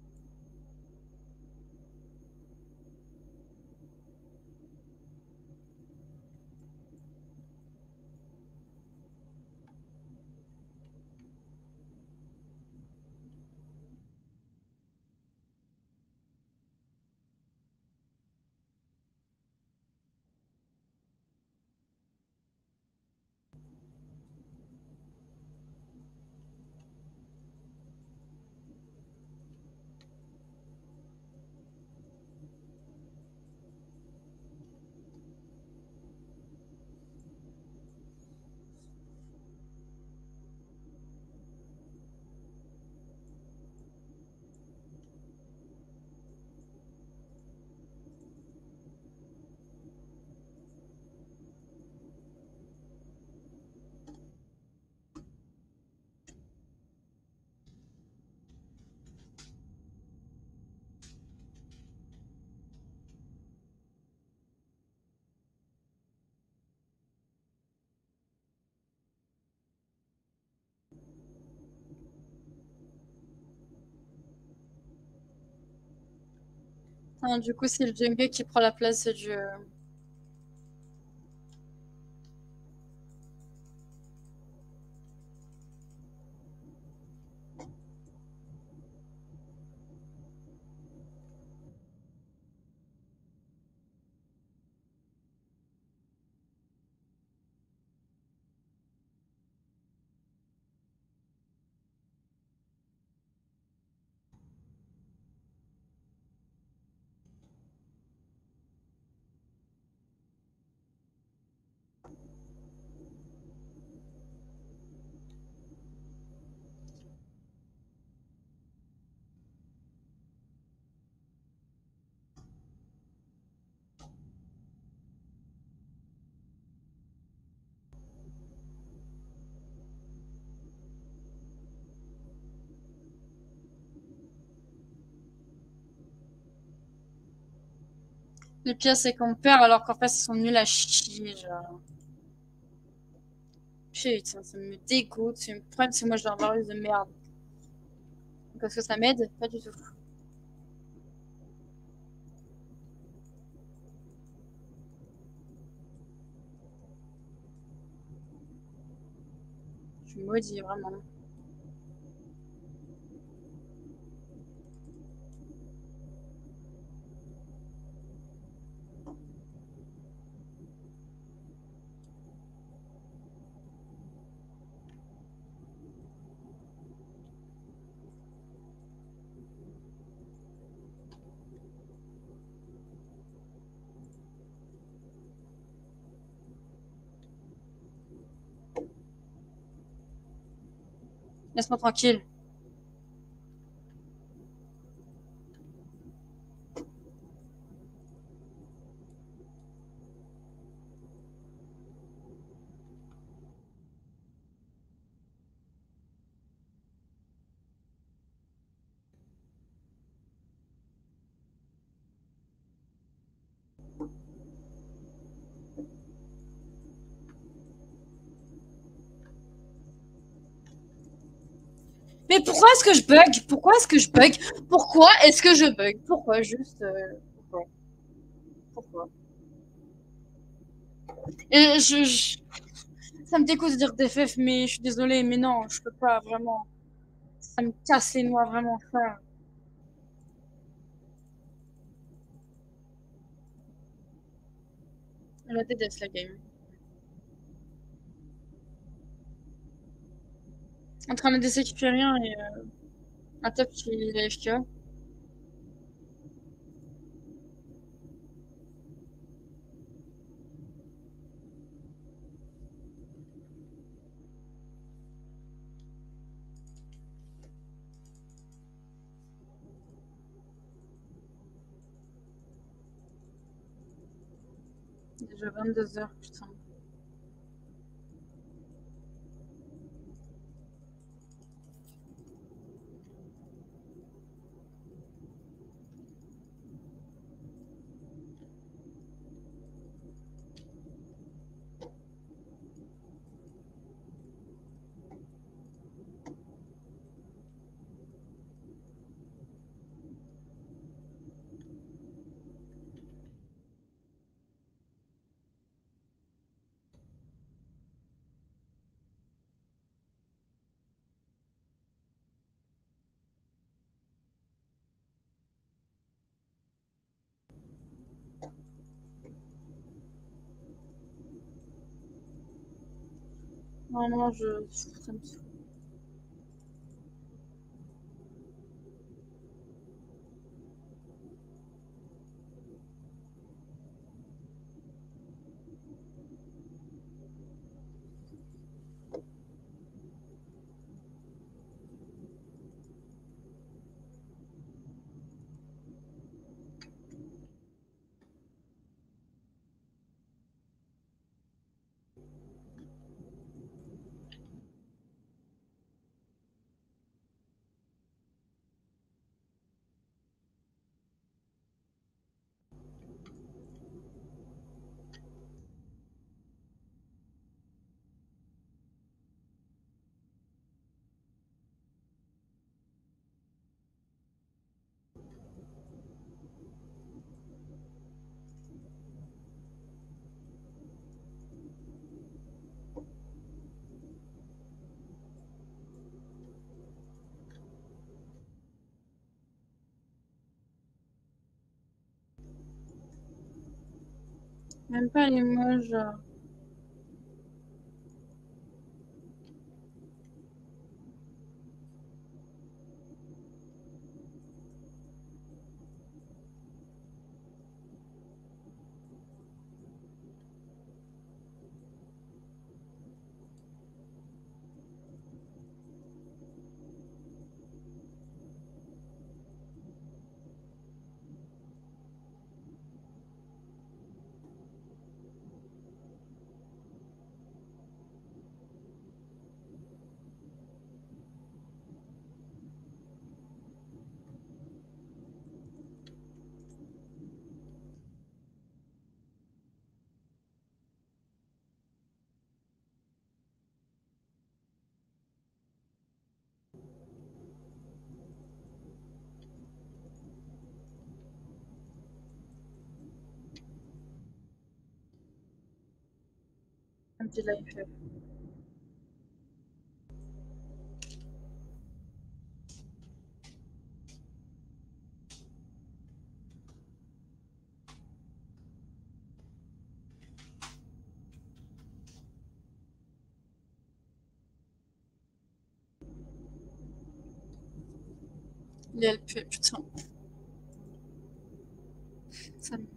Ah, du coup, c'est le jungle qui prend la place du. Le pire, c'est qu'on perd alors qu'en fait, ils sont nuls à chier, genre. Putain, ça me dégoûte. Le problème, c'est que moi, j'ai un virus de merde. Parce que ça m'aide? Pas du tout. Je suis maudit, vraiment. Laisse-moi tranquille. Mais pourquoi est-ce que je bug? Pourquoi est-ce que je bug? Pourquoi est-ce que je bug? Pourquoi juste pourquoi? Pourquoi? Et ça me dégoûte de dire DFF, mais je suis désolée, mais non, je peux pas vraiment. Ça me casse les noix vraiment. Ça. Je la déteste la game. Entre un ADC qui fait rien et un top qui est AFK. Déjà 22 heures, putain. Non, non, ça me saoule. Même pas les moches. dit l'AFF. Les LP, putain. Ça me...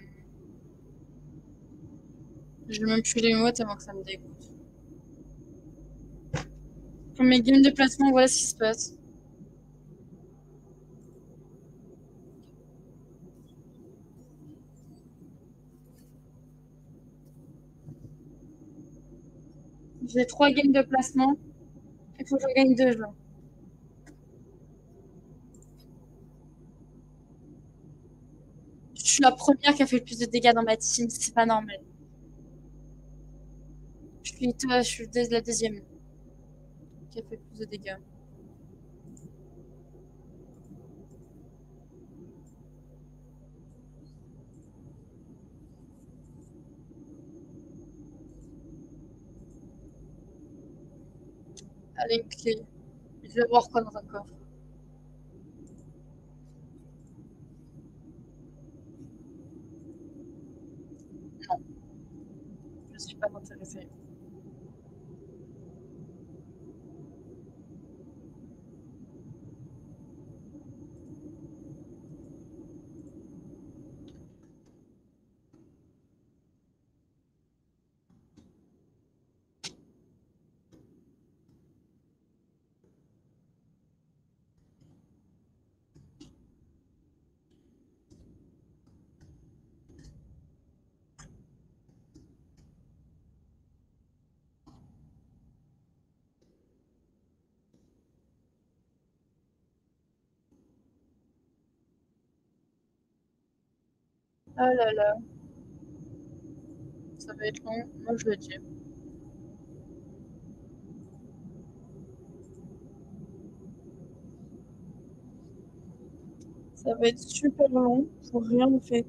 Je vais même plus les mots tellement que ça me dégoûte. Pour mes games de placement, voilà ce qui se passe. J'ai 3 games de placement. Il faut que je gagne 2 jeux. Je suis la première qui a fait le plus de dégâts dans ma team, c'est pas normal. Je suis la deuxième qui a fait le plus de dégâts. Allez, une clé. Je vais voir quoi dans un coffre. Non, je suis pas intéressée. Oh là là, ça va être long, moi je le dis. Ça va être super long pour rien en fait.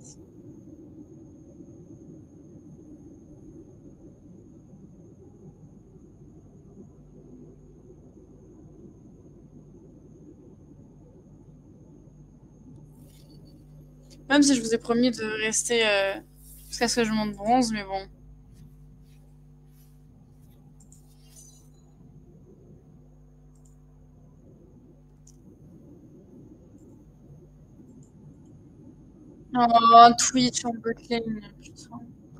Même si je vous ai promis de rester jusqu'à ce que je monte bronze, mais bon. Oh, un Twitch en botlane, putain.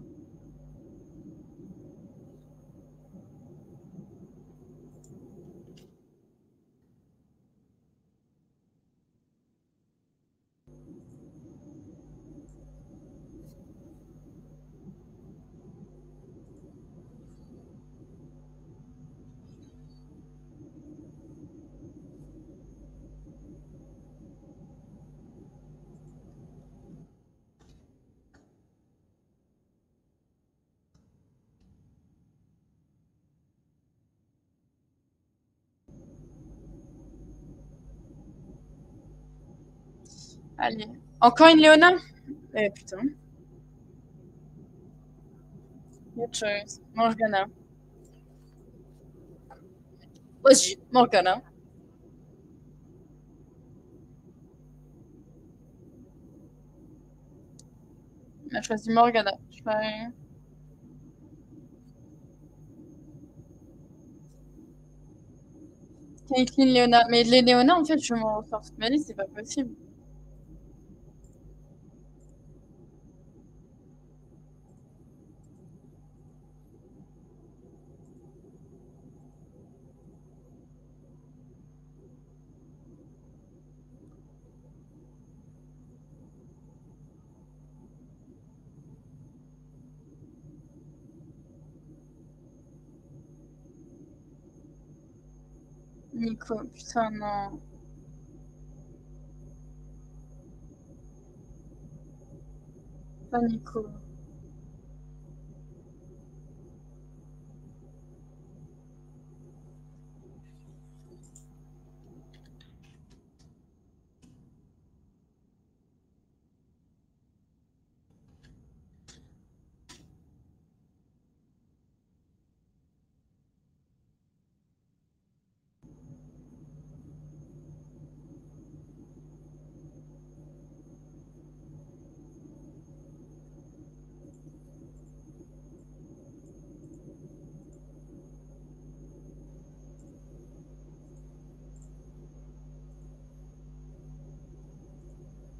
Allez. Encore une Léona? Eh putain. Good choice. Morgana. Vas-y, Morgana. Elle a choisi Morgana. Je fais... Caitlyn, Léona. Mais les Léona, en fait, je m'en ressors toute ma liste, c'est pas possible. Nico, putain, non. Pas Nico.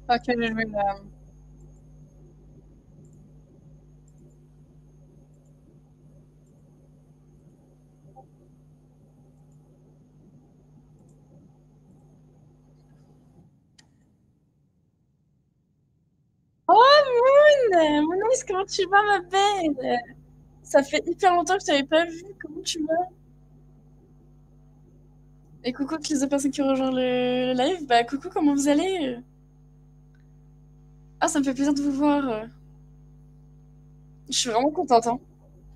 Ok, j'ai joué là. Oh, Moon! Moon, comment tu vas, ma belle? Ça fait hyper longtemps que je t'avais pas vu. Comment tu vas? Et coucou toutes les autres personnes qui ont rejoint le live. Bah, coucou, comment vous allez? Ah, ça me fait plaisir de vous voir. Je suis vraiment contente, hein.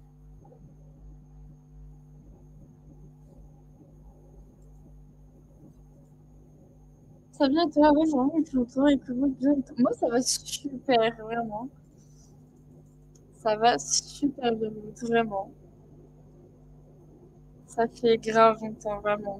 Ça va bien et toi? Ouais, vraiment, depuis longtemps. Et comment bien et toi? Moi, ça va super, vraiment. Ça va super bien, vraiment. Ça fait grave longtemps, vraiment.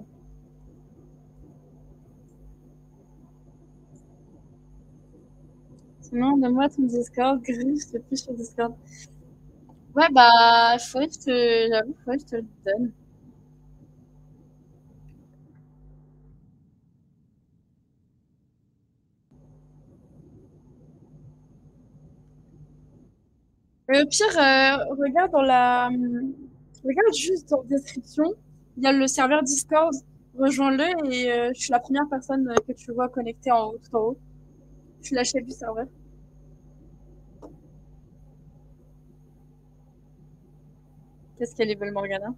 Sinon, donne-moi ton Discord, Gris, je te plus sur Discord. Ouais, bah, j'avoue, faudrait que je te le donne. Mais au pire, regarde juste dans la description. Il y a le serveur Discord. Rejoins-le et je suis la première personne que tu vois connectée en haut, tout en haut. Je suis la chef du serveur. Qu'est-ce qu'elle est belle, Morgana?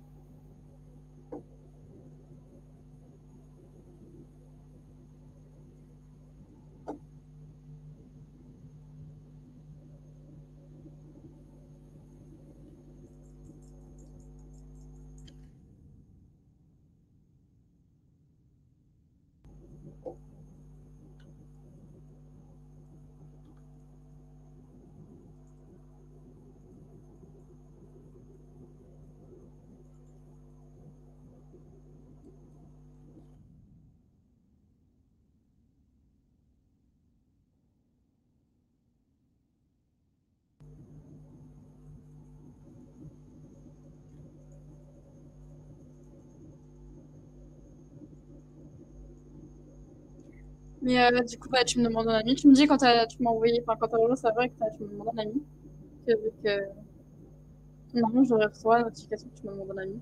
Mais du coup, bah, tu me demandes un ami. Tu me dis quand tu m'as envoyé, enfin, quand t'as rejoint le serveur et que tu me demandes un ami. Vu que normalement, j'aurais reçu la notification que tu me demandes un ami.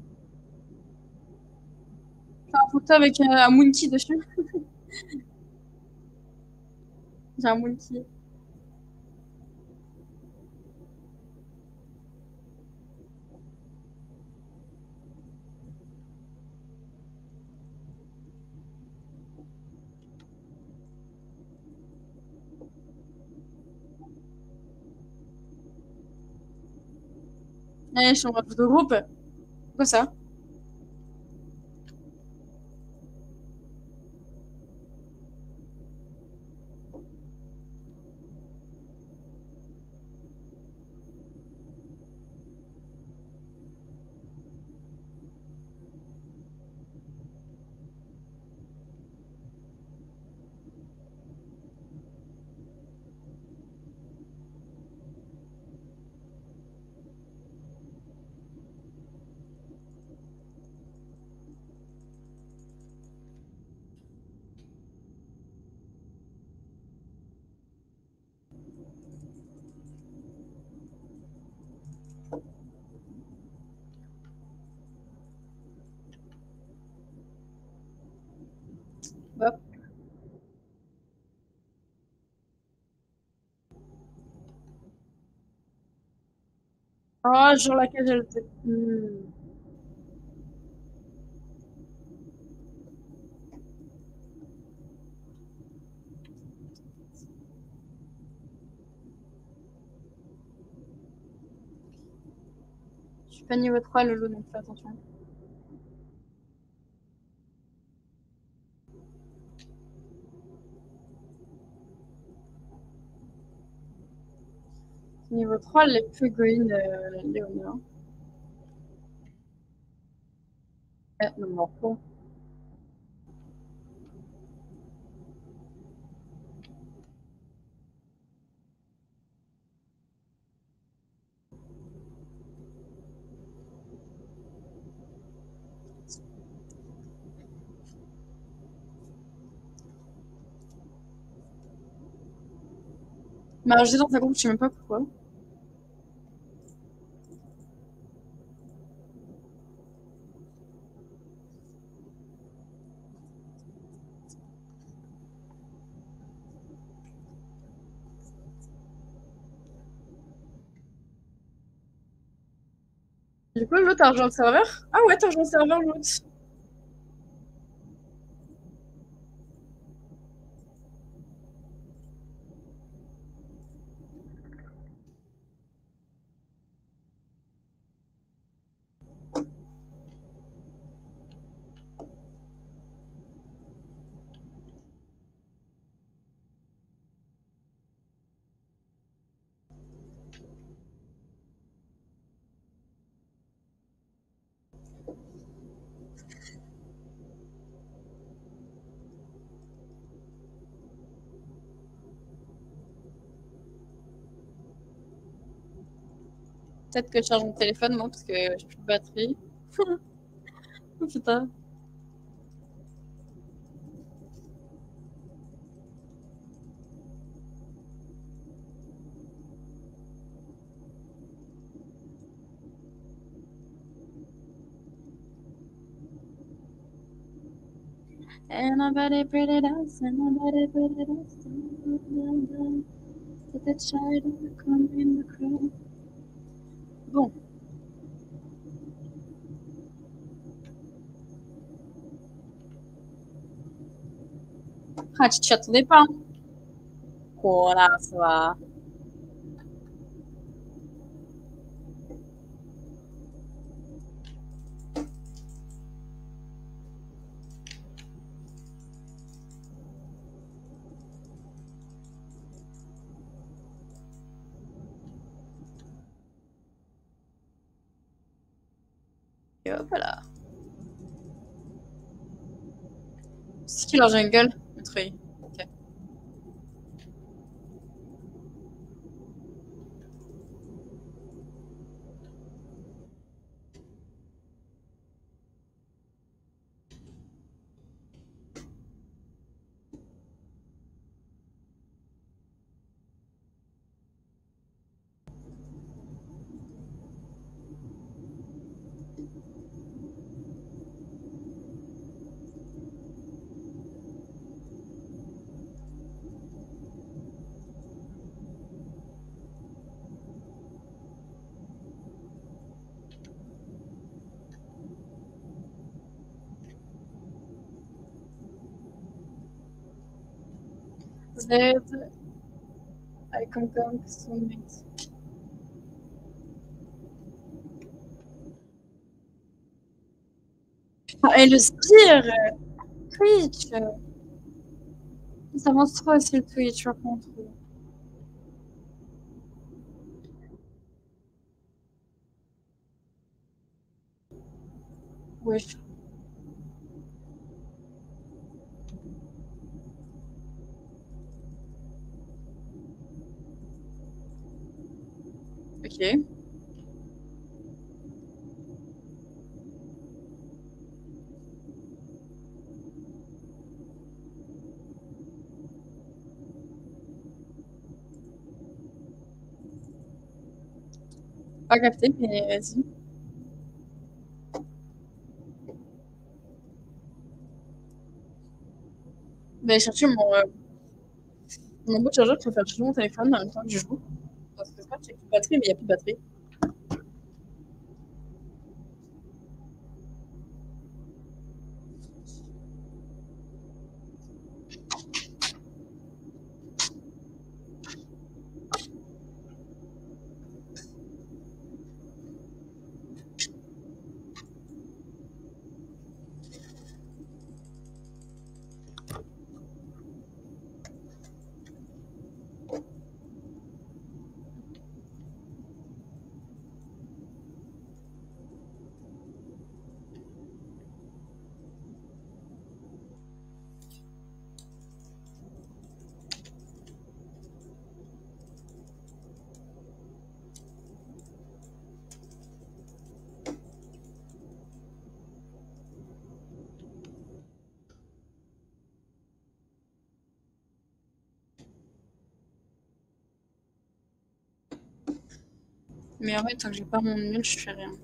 J'ai un photo avec un Monkey dessus. J'ai un Monkey. Eh, je suis en mode photo groupe. Quoi ça? Hop. Oh, sur laquelle elle était. Je suis pas niveau 3, Lolo, donc fais attention. Niveau 3, les plus goïnes, Léonie. Hein. Non, mais enfin. m'a rajouté dans ta groupe, je sais même pas pourquoi. Du coup, l'autre, t'as rejoint le serveur? Ah ouais, t'as rejoint le serveur, l'autre. Peut-être que je charge mon téléphone, moi, parce que j'ai plus de batterie. Oh, putain. And nobody put it else, and nobody put it else. Did the child come in the crowd? Bon. Ah, tu t'y attendais pas, hein. Voilà, ça va. Et hop là. C'est qui leur jungle? Le truc. Ok. Z, Icon Kong, Soulmate. Ah, et le Spire, Twitch. Ça avance trop aussi le Twitch, par contre. Wesh. Ok. Pas capté, mais vas-y. Ben, chercher mon bout de chargeur pour faire charger mon téléphone en même temps que je joue. Parce que je check la batterie, mais il n'y a plus de batterie. Mais en fait, tant que j'ai pas mon nul, je fais rien.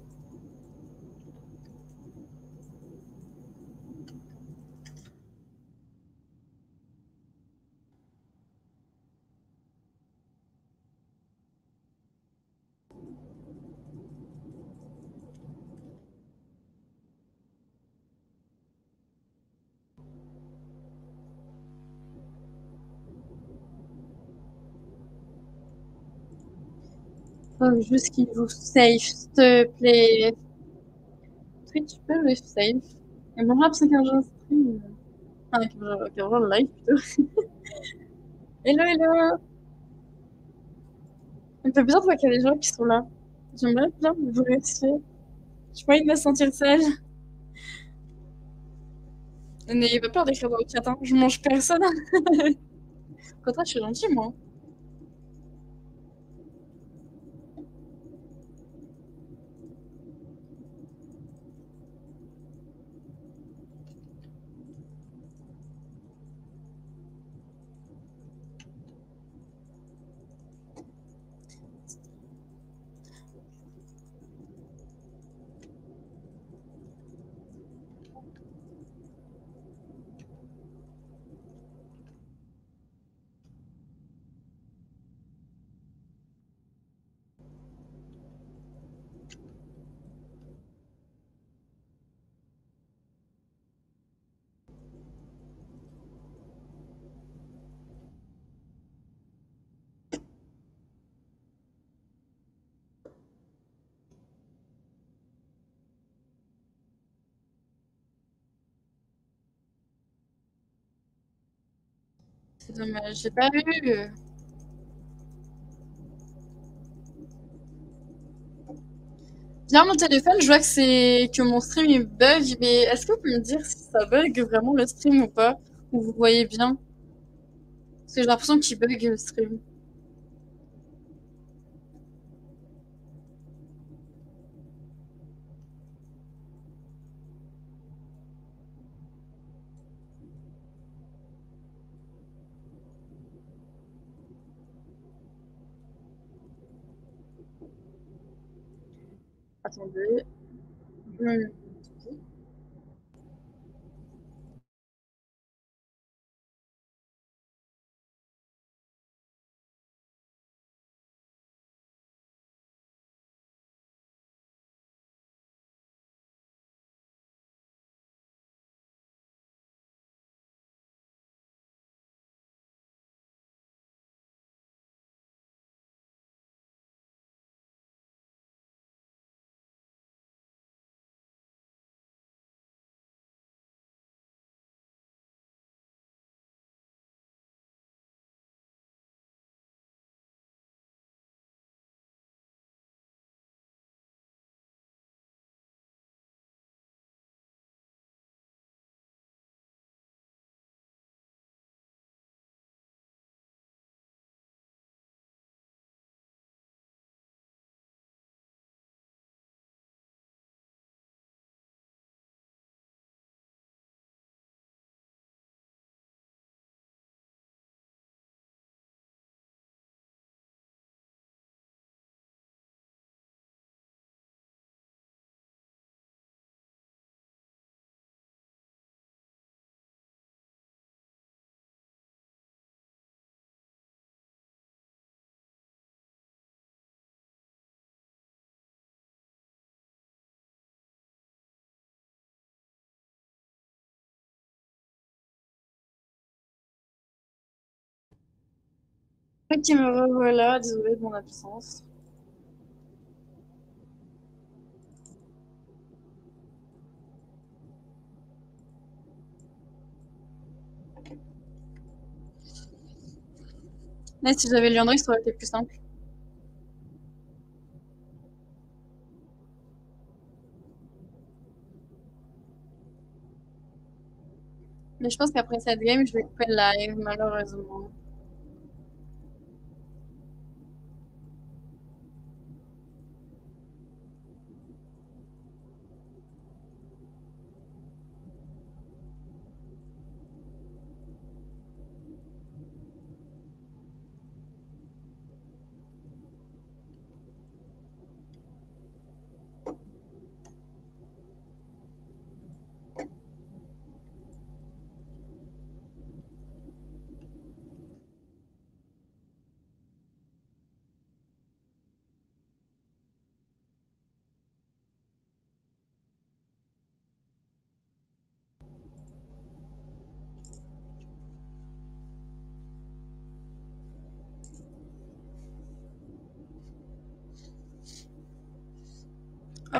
Faut juste qu'il joue safe, s'il te plaît. Twitch, tu peux jouer safe. Et bon, là, c'est qu'un jeu stream. Ah, qu'un jeu live plutôt. Hello, hello! Ça me fait bizarre de voir qu'il y a des gens qui sont là. J'aimerais bien vous remercier. J'ai pas envie de me sentir seule. N'ayez pas peur d'écrire dans le chat, hein. Je mange personne. Au contraire, je suis gentille, moi. C'est dommage, j'ai pas vu. Bien, mon téléphone, je vois que c'est que mon stream il bug, mais est-ce que vous pouvez me dire si ça bug vraiment le stream ou pas? Ou vous voyez bien? Parce que j'ai l'impression qu'il bug le stream. Attendez. Hmm. Ok, me revoilà, désolée de mon absence. Mais si j'avais lu Android, ça aurait été plus simple. Mais je pense qu'après cette game, je vais couper le live, malheureusement.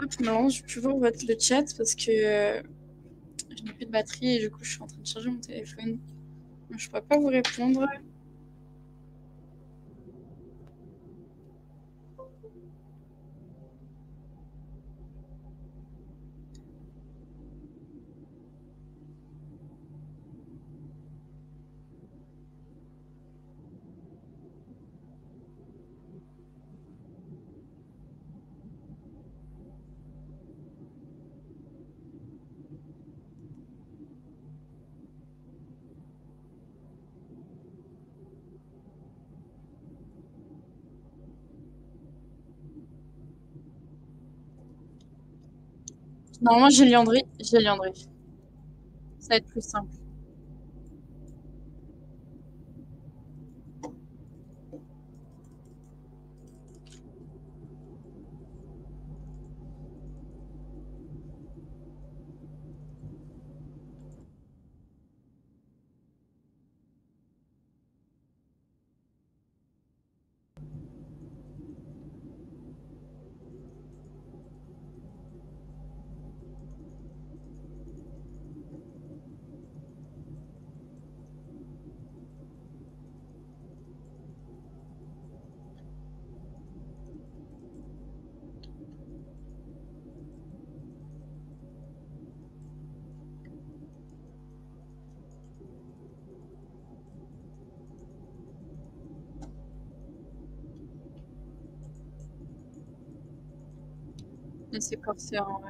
Hop, non, je vais plus voir le chat parce que je n'ai plus de batterie et du coup je suis en train de charger mon téléphone. Donc, je pourrais pas vous répondre. Normalement, j'ai Liandry. J'ai Liandry. Ça va être plus simple. Et c'est corsaire en vrai.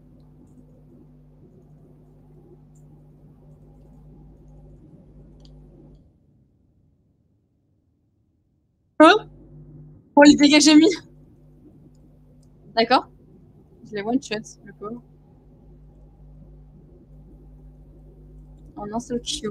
Quoi? Oh, les dégâts que j'ai mis. D'accord. Je les one shot, le pauvre. En un seul Q.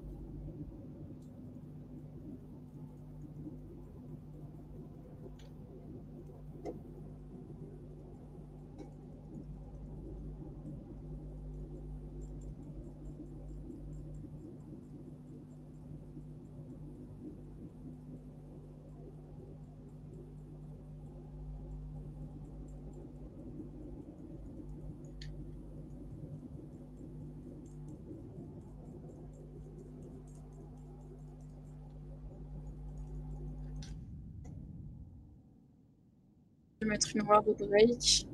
Je vais mettre une ward de Drake.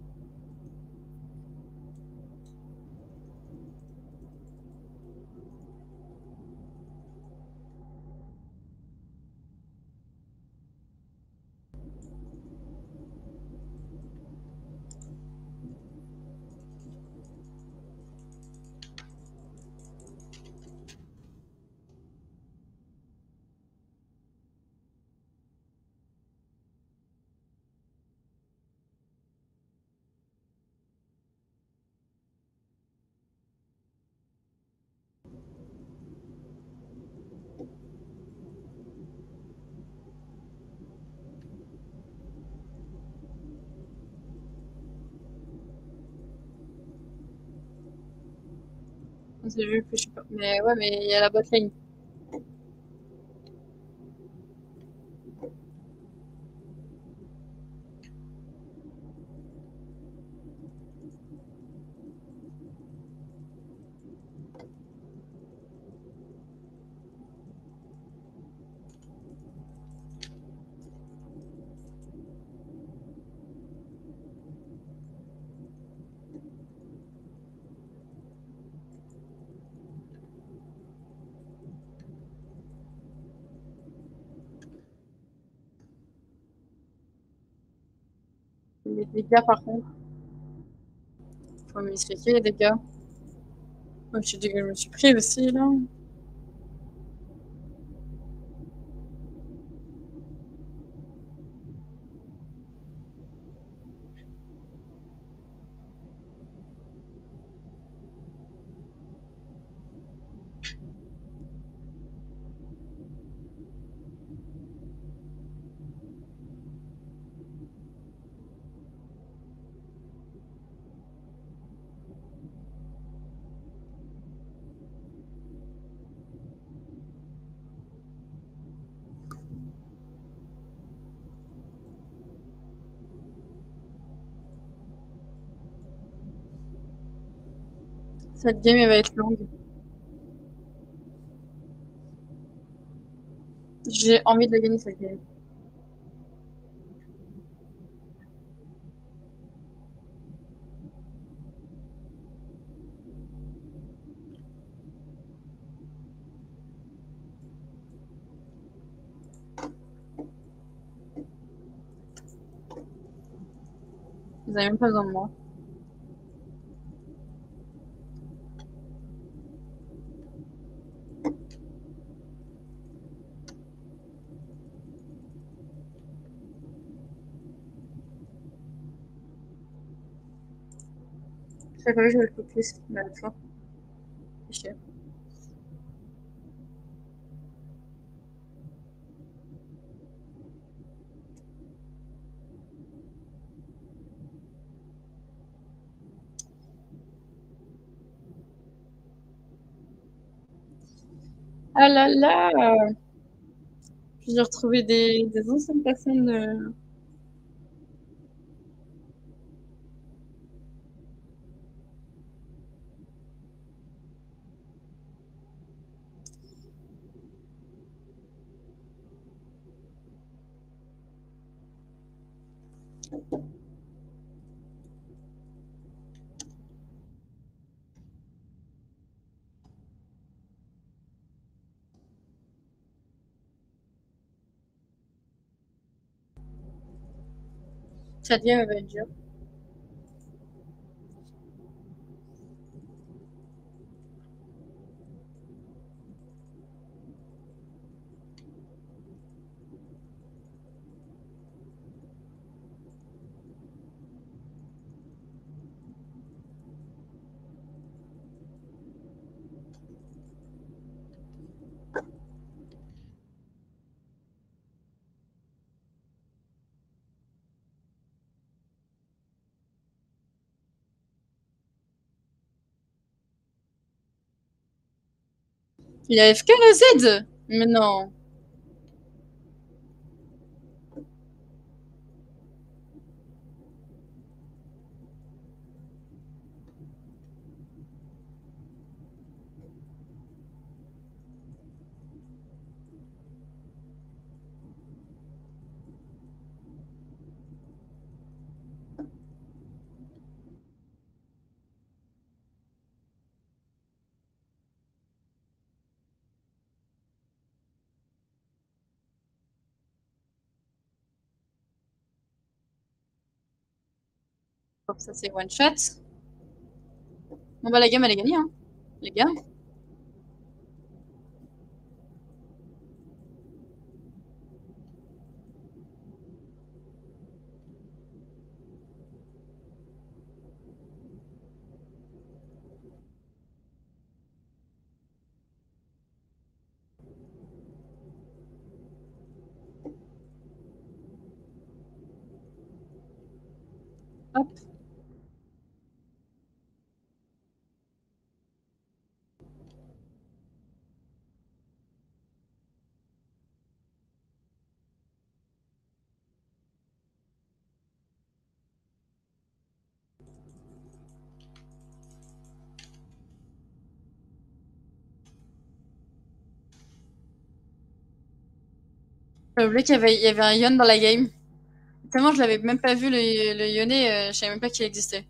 C'est vu que je sais pas. Mais ouais, mais il y a la botlane. Les dégâts, par contre, faut m'expliquer les dégâts. Oh, je me suis pris aussi, là. Cette game, elle va être longue. J'ai envie de la gagner, cette game. Vous avez même pas besoin de moi. Chaque fois, je vais le focus, mais à la fin. C'est chiant. Ah là là! J'ai retrouvé des anciennes personnes. Cette game, elle va être dure. Il a FK le Z! Mais non. Bon, ça, c'est one shot. Bon, bah, la game, elle est gagnée, hein. Les gars. Hop. J'ai oublié il y avait un Yon dans la game. Tellement je l'avais même pas vu le Yonné, je savais même pas qu'il existait.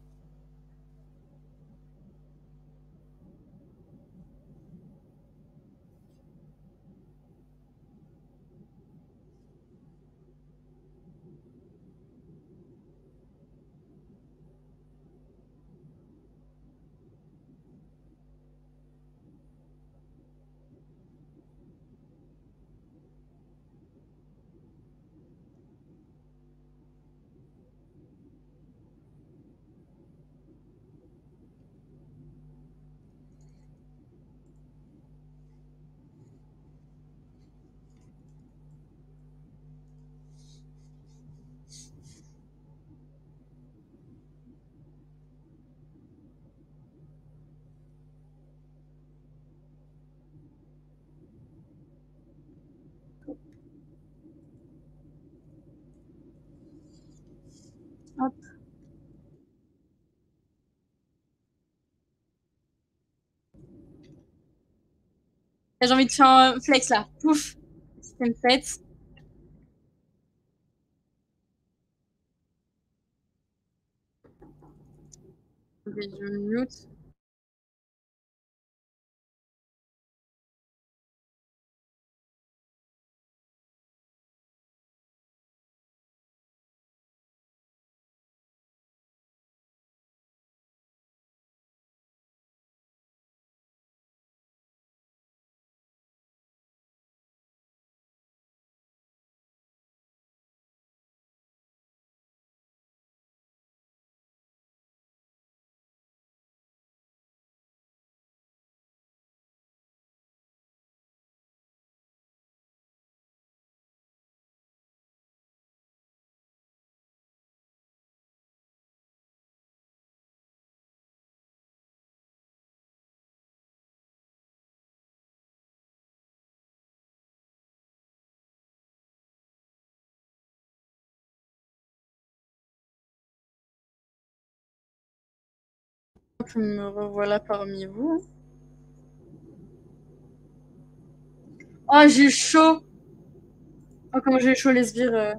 J'ai envie de faire un flex là. Pouf. Système 7. Je mute. Me revoilà parmi vous. Oh, j'ai chaud. Oh, comment j'ai chaud les sbires.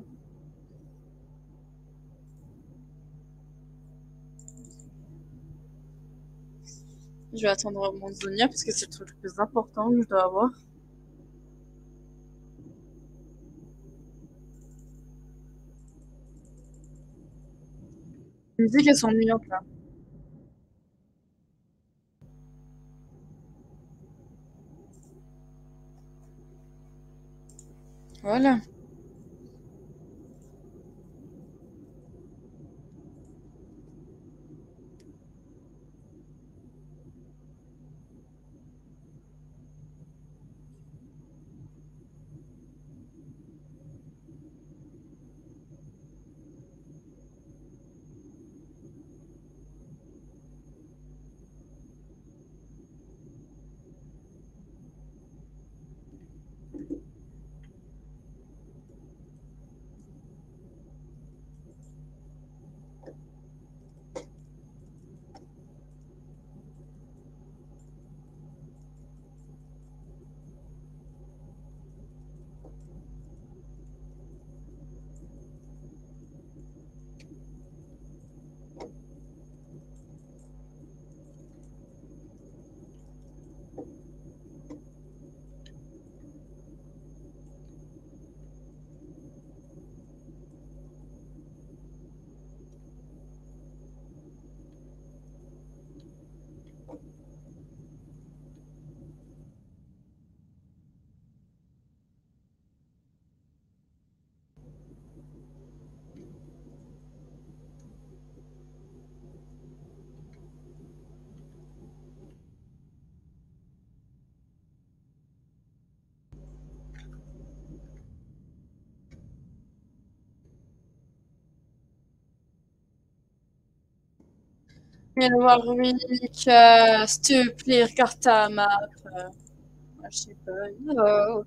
Je vais attendre mon Zonia parce que c'est le truc le plus important que je dois avoir. Les musiques, elles sont ennuyantes là. Voilà. Viens voir Warwick, s'il te plaît, regarde ta map. Moi, je sais pas. Oh,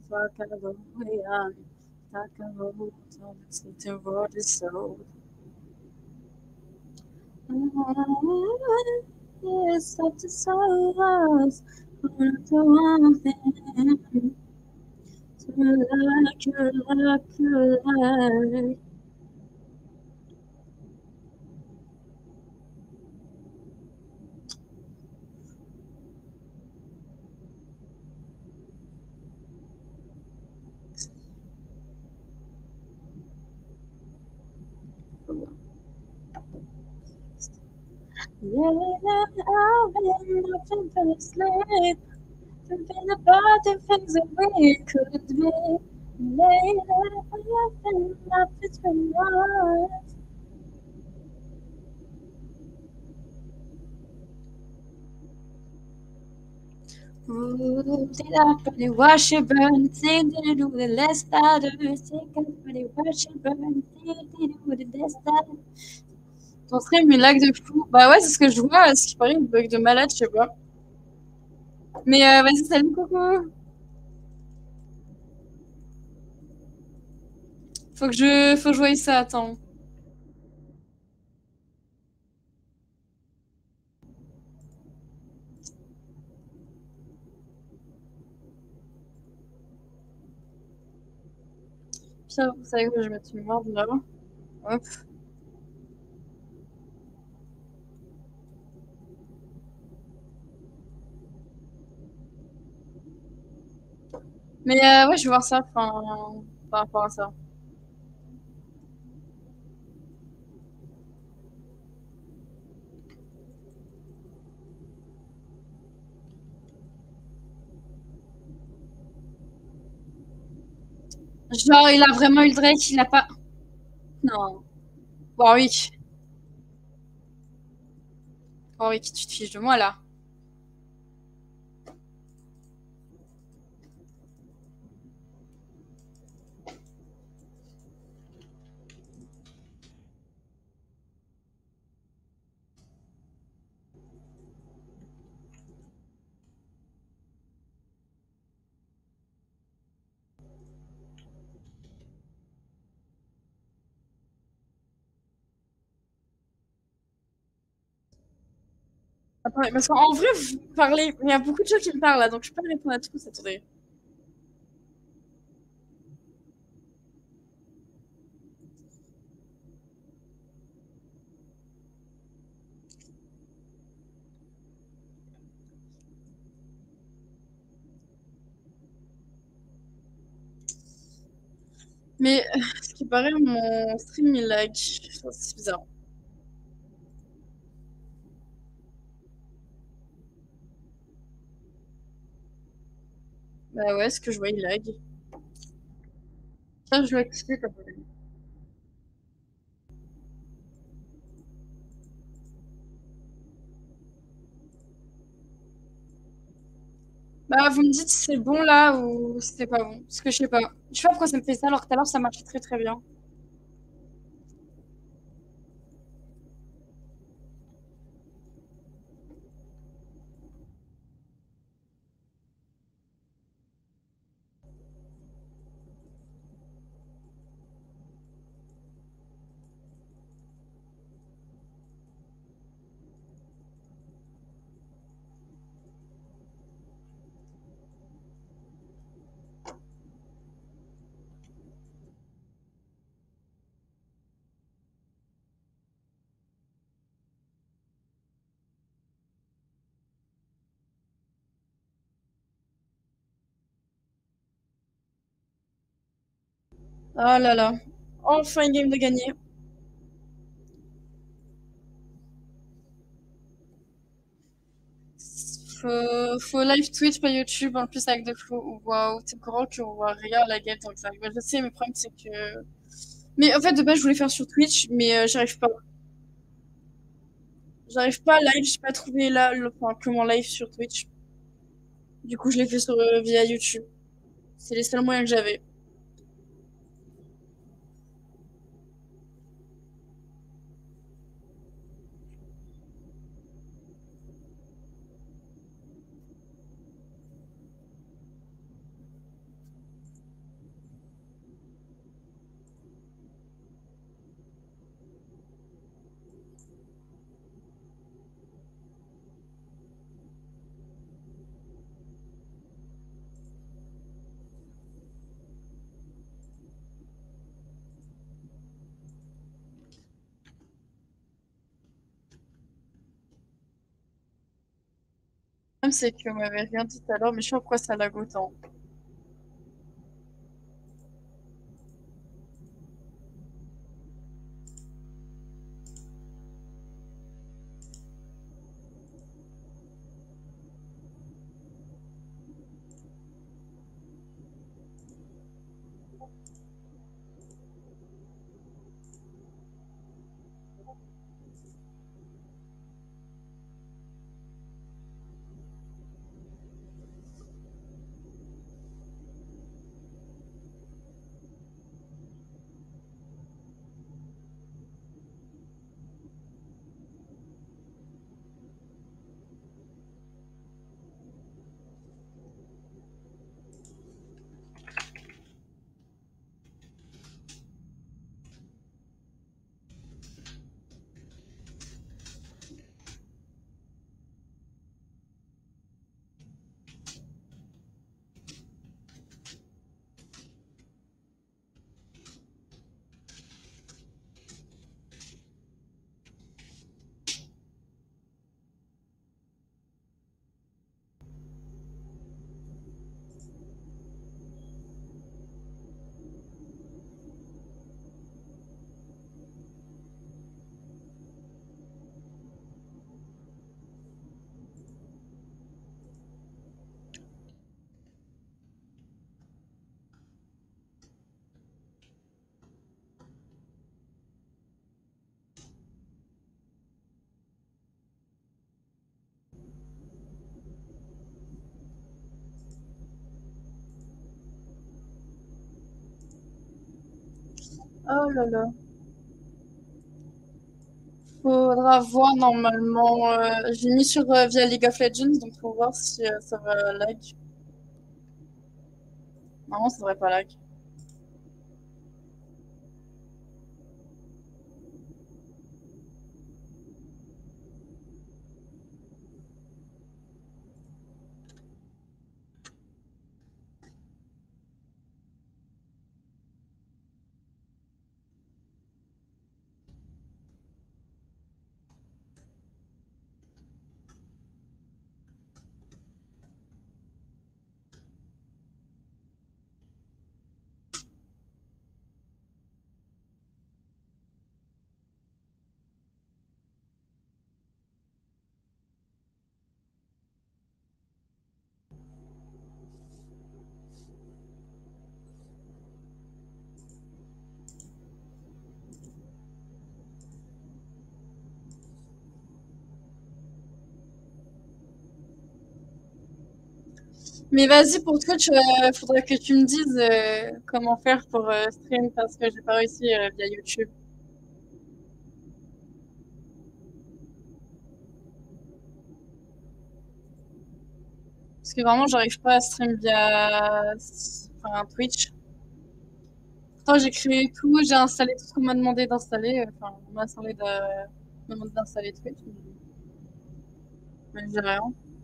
c'était voir des sauts. Yes, up to us. One thing. Like. Yeah, I've been nothing but sleep. Thinking about the things that we could be. Later, I've been nothing but us. Ooh, did I pretty wash it burn? Thing did it do the less that take up pretty wash it burn? Thing did it do the less that. Ton stream, il lag de fou. Bah ouais, c'est ce que je vois. Ce qui paraît, une bug de malade, je sais pas. Mais vas-y, salut, coucou. Faut que je voie ça, attends. pire, vous savez que je vais mettre une merde là. Hop. Mais ouais, je vais voir ça, enfin, par rapport à ça. Genre, il a vraiment eu le Drake, il a pas. Non. Warwick. Warwick, tu te fiches de moi là. Attendez, parce qu'en vrai, vous parlez. Il y a beaucoup de gens qui me parlent là, donc je peux pas répondre à tous. Attendez. Mais ce qui paraît, mon stream il lag. C'est bizarre. Bah ouais, ce que je vois, il lag. Ça, je dois activer comme ça. Bah, vous me dites si c'est bon là ou si c'est pas bon. Parce que je sais pas. Je sais pas pourquoi ça me fait ça alors que tout à l'heure ça marchait très très bien. Oh là là. Enfin une game de gagner. Faut live Twitch, pas YouTube, en plus avec des flots. Waouh, c'est courant qu'on voit rien à la game donc ça arrive. Je sais, mais le problème c'est que. Mais en fait, de base, je voulais faire sur Twitch, mais j'arrive pas. J'arrive pas à live, j'ai pas trouvé là enfin, comment live sur Twitch. Du coup, je l'ai fait sur, via YouTube. C'est les seuls moyens que j'avais. Le problème, c'est qu'on m'avait rien dit tout à l'heure, mais je sais pas pourquoi ça lag autant. Oh là là. Faudra voir normalement. J'ai mis sur via League of Legends, donc faut voir si ça va lag. Normalement, ça devrait pas lag. Mais vas-y, pour Twitch, faudrait que tu me dises comment faire pour stream parce que j'ai pas réussi via YouTube. Parce que vraiment, j'arrive pas à stream via enfin, Twitch. Pourtant, j'ai créé tout, j'ai installé tout ce qu'on m'a demandé d'installer. Enfin, on m'a demandé d'installer Twitch, mais j'ai rien.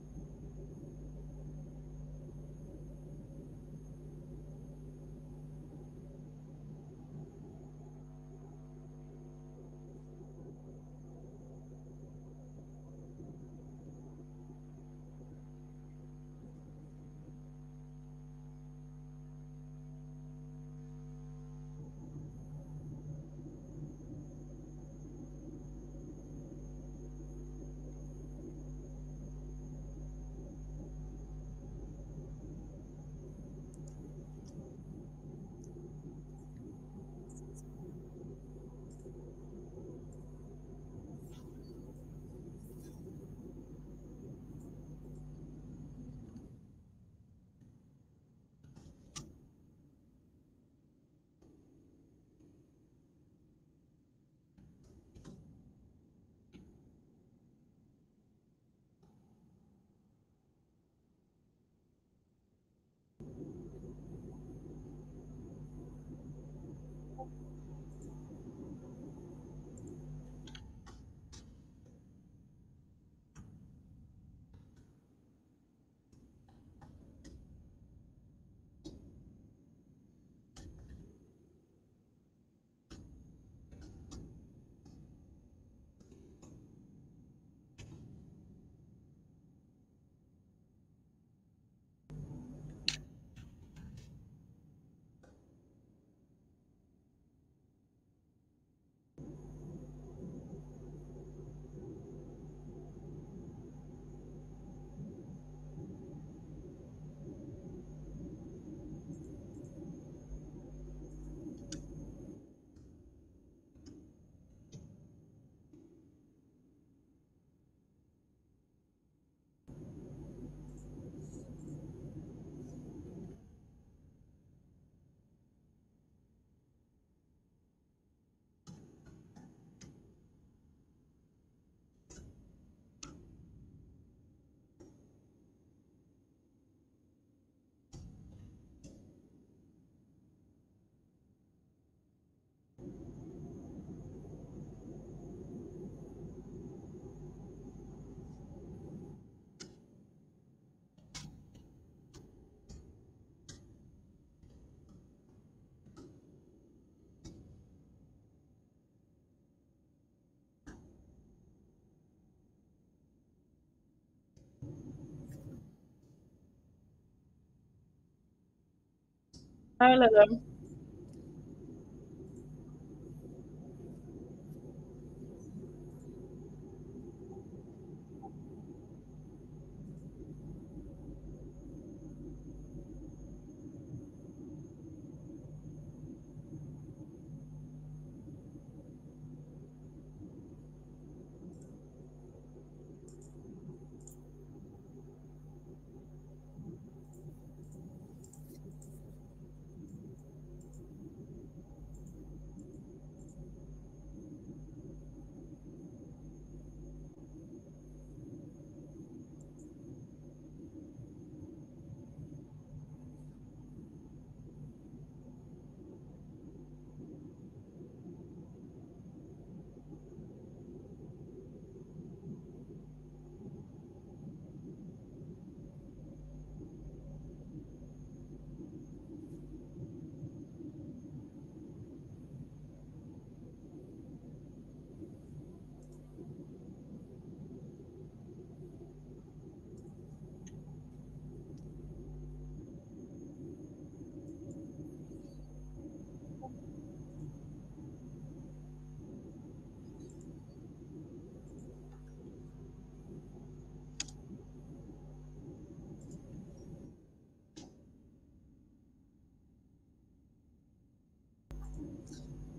Ah là là.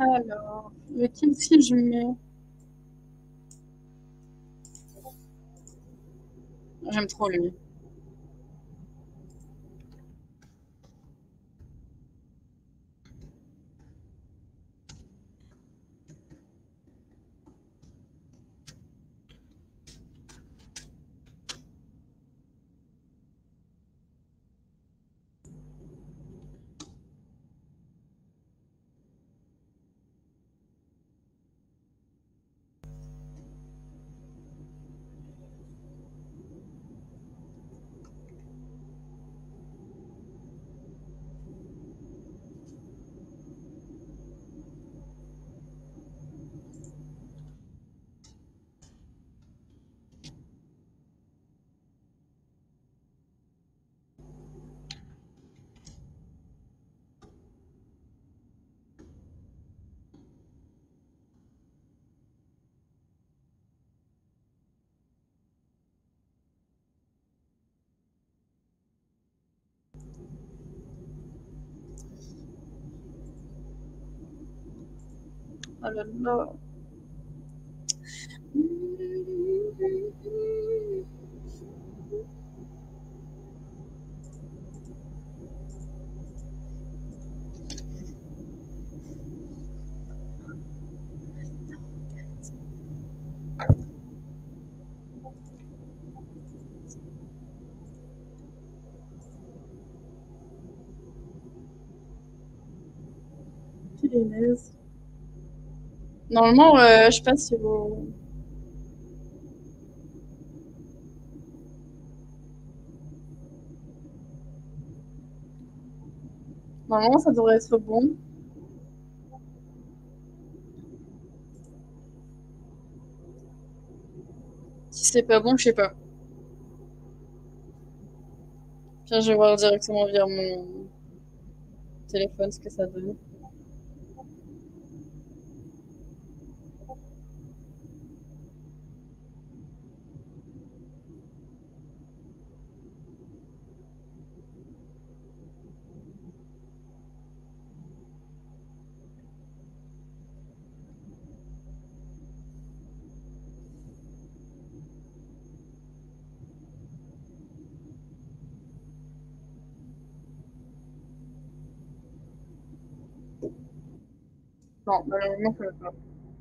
Alors, lequel si je mets? J'aime trop lui. Oh là là. Punaise. Normalement, je sais pas si vous... Normalement, ça devrait être bon. Si c'est pas bon, je sais pas. Tiens, je vais voir directement via mon téléphone ce que ça donne. Non, malheureusement, ça va pas.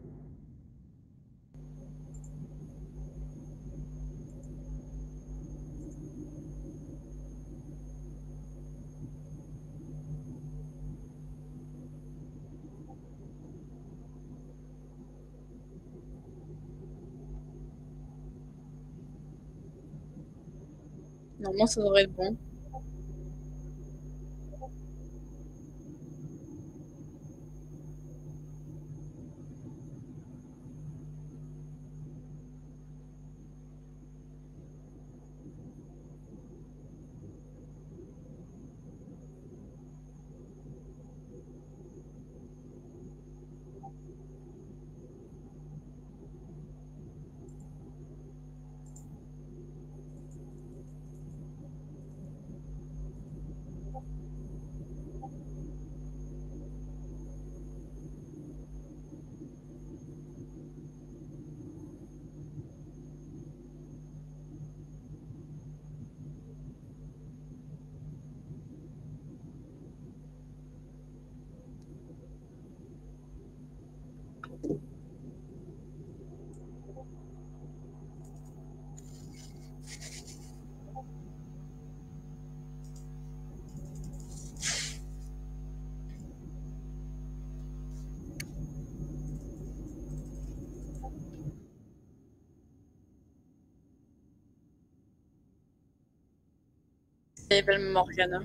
Normalement, ça devrait être bon. Et belle Morgane.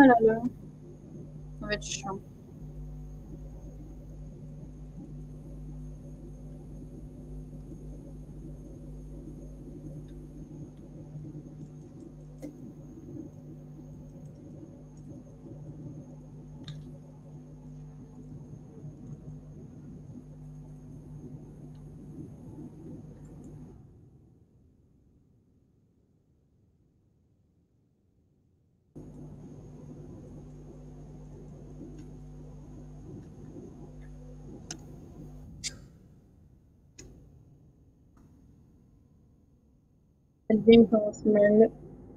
là là. Ça va être chiant. Le game commence mal.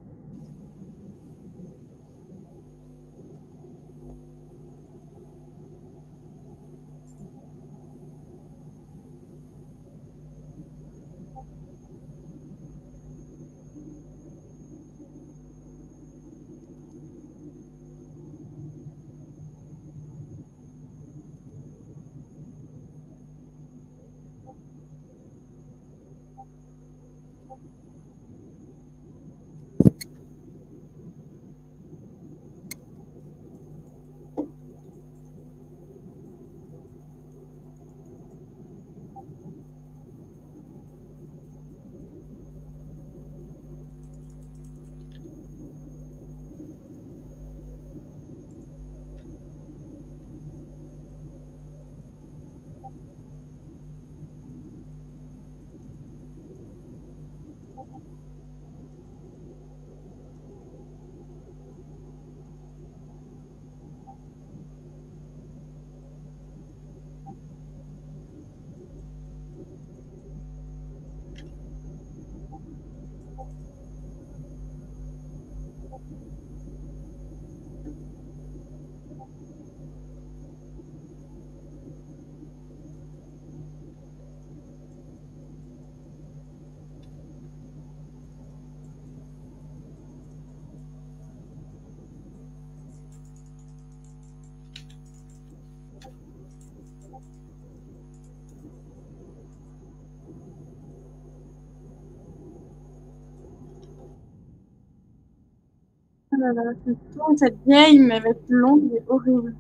Oh là là, cette game, elle va être longue et horrible.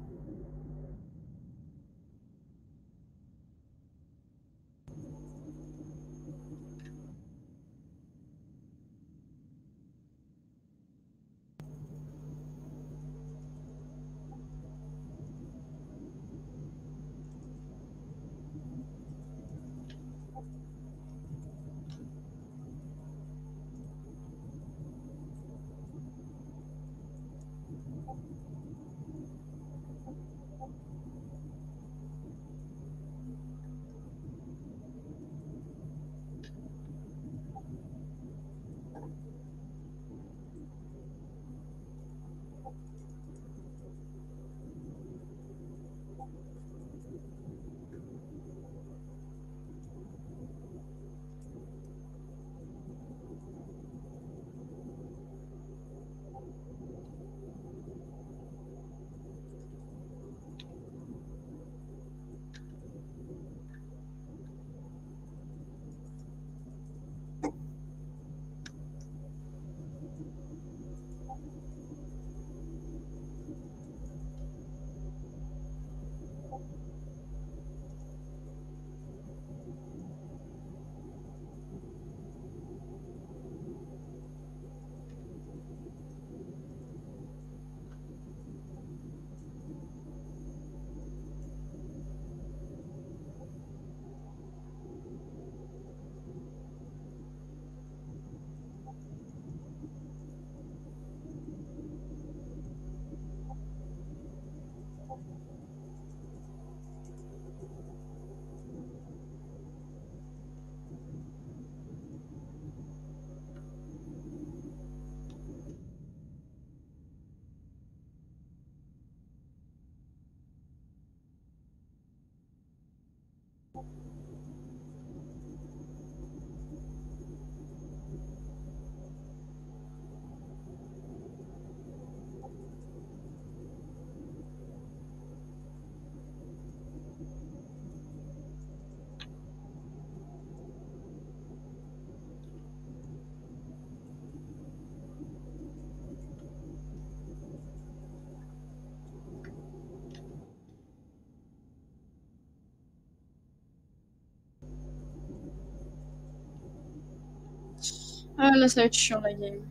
Ah là, ça va être chiant la game.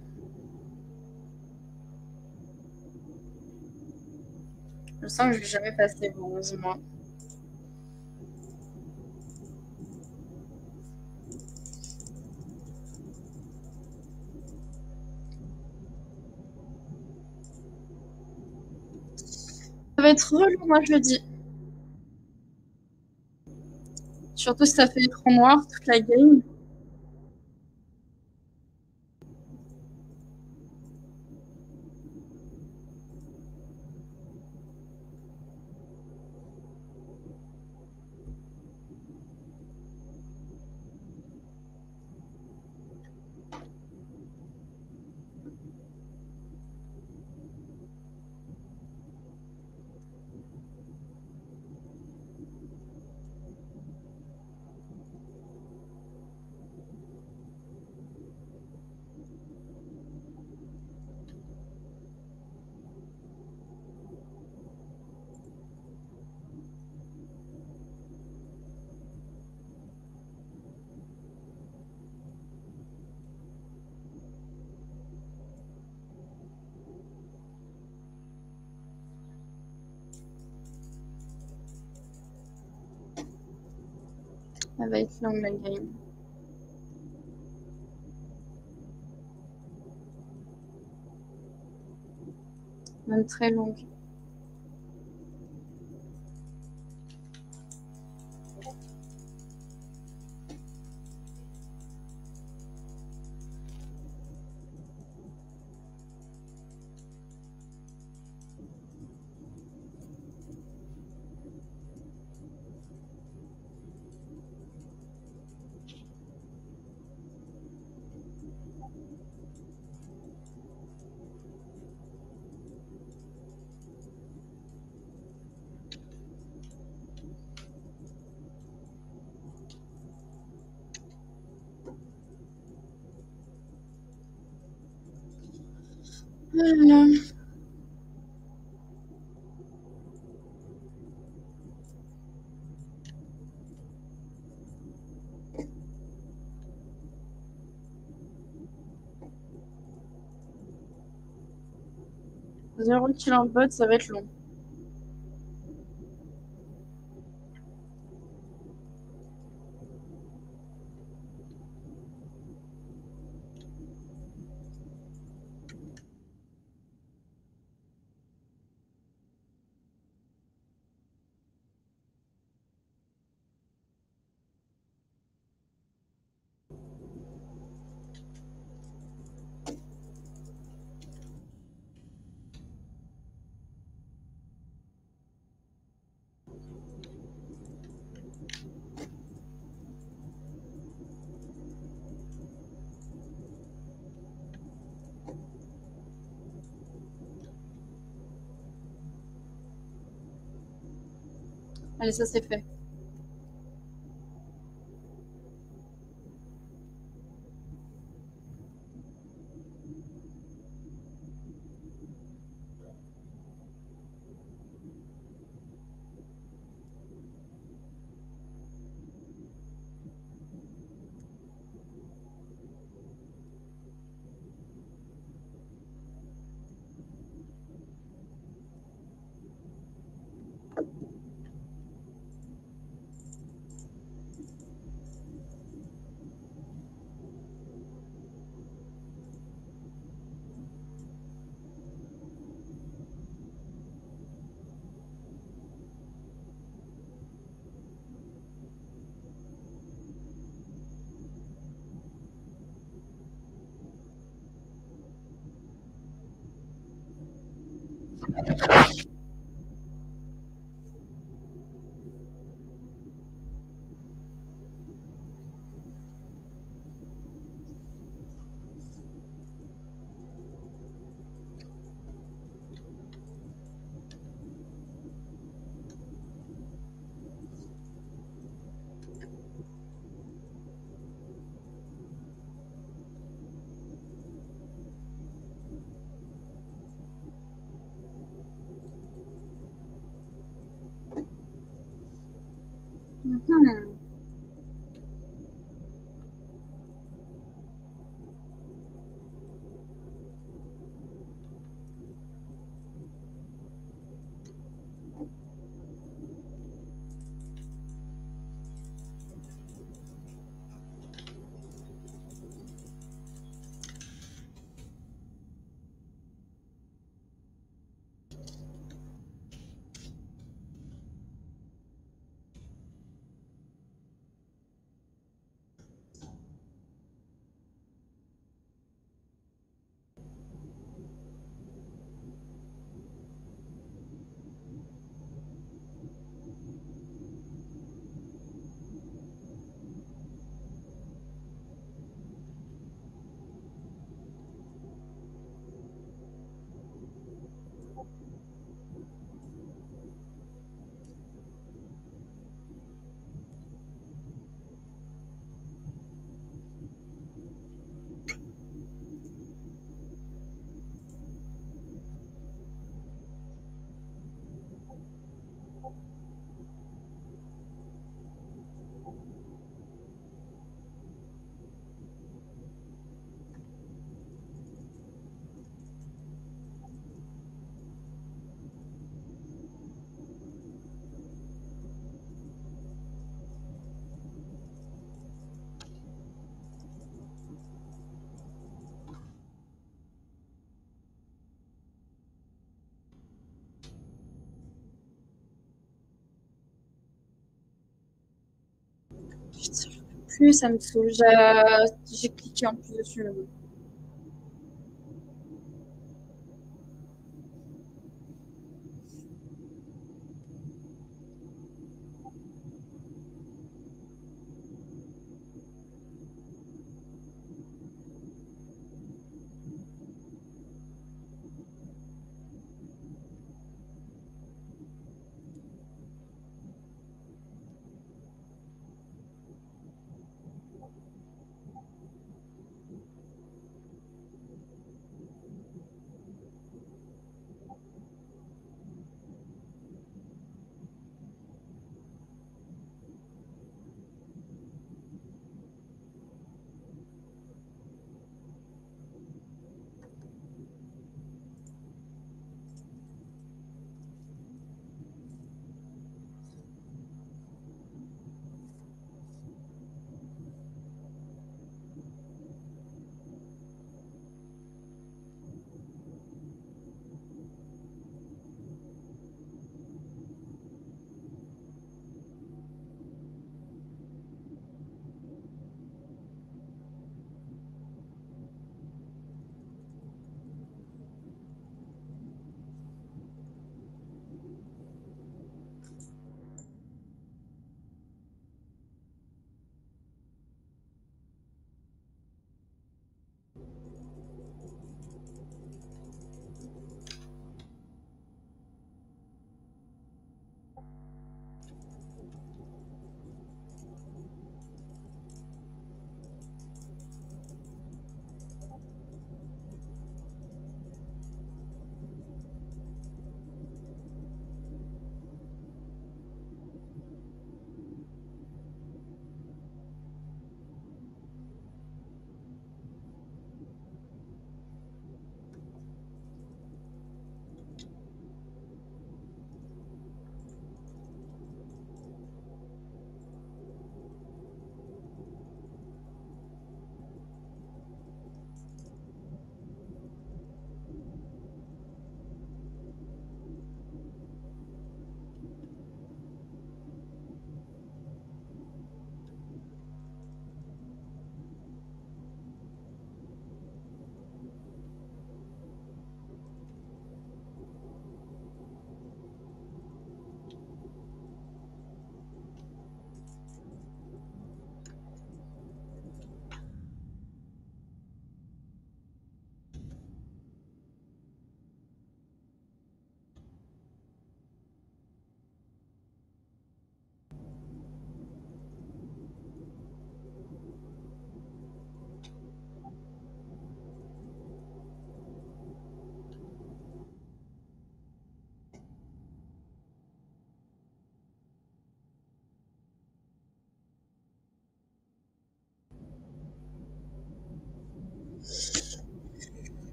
Je sens que je vais jamais passer bronze, moi. Ça va être relou, moi je le dis. Surtout si ça fait écran noir toute la game. Ça va être longue la game. Même très longue. Voilà. Zéro kill en bot, ça va être long. Allez, ça c'est fait. plus, ça me saoule. J'ai cliqué en plus dessus. Mais bon.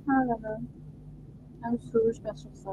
Ah là là. I'm so, je perds sur ça.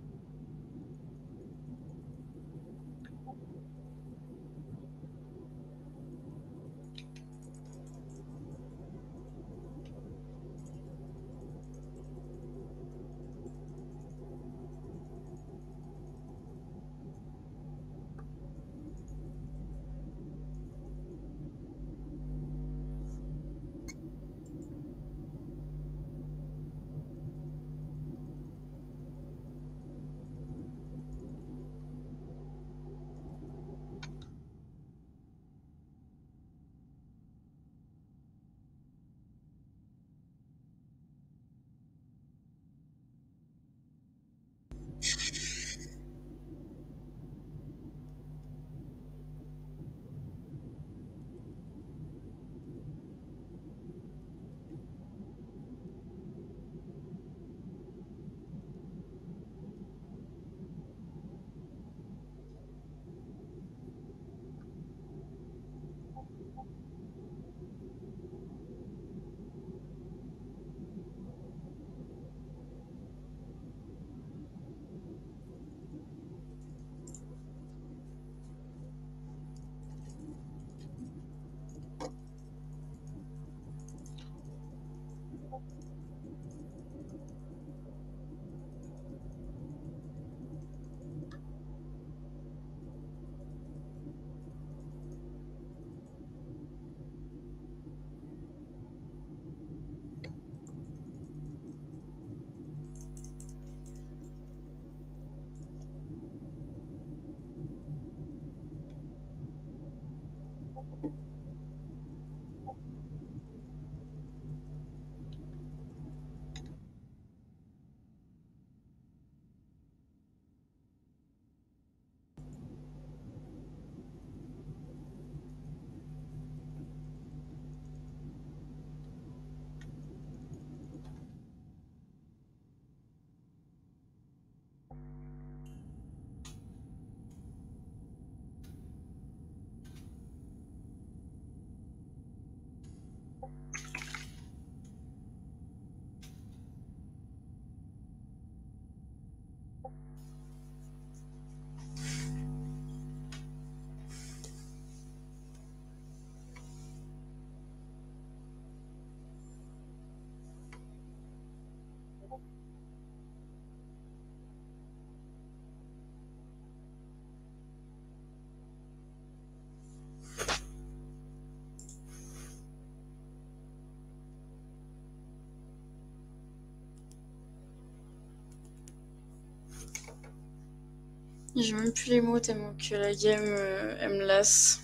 J'ai même plus les mots tellement que la game, elle me lasse.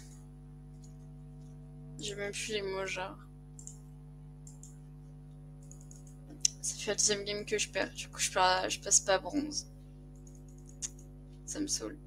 J'ai même plus les mots, genre. Ça fait la deuxième game que je perds. Du coup, je passe pas à bronze. Ça me saoule.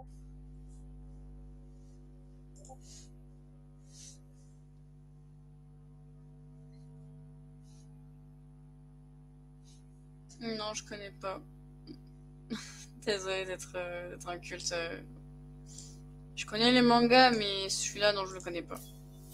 Non, je connais pas. Désolée d'être un culte. Je connais les mangas, mais celui-là, non, je le connais pas.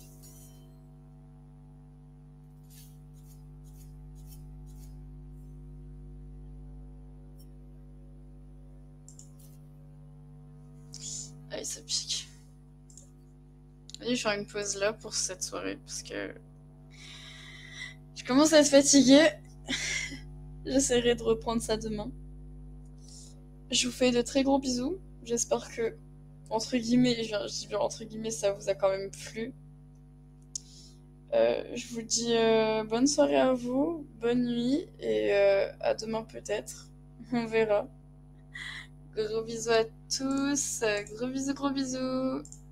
Allez, ça pique. Allez, je vais faire une pause là pour cette soirée parce que je commence à être fatiguée. J'essaierai de reprendre ça demain. Je vous fais de très gros bisous. J'espère que, entre guillemets, je dis bien entre guillemets, ça vous a quand même plu. Je vous dis bonne soirée à vous, bonne nuit et à demain peut-être. On verra. Gros bisous à tous. Gros bisous, gros bisous.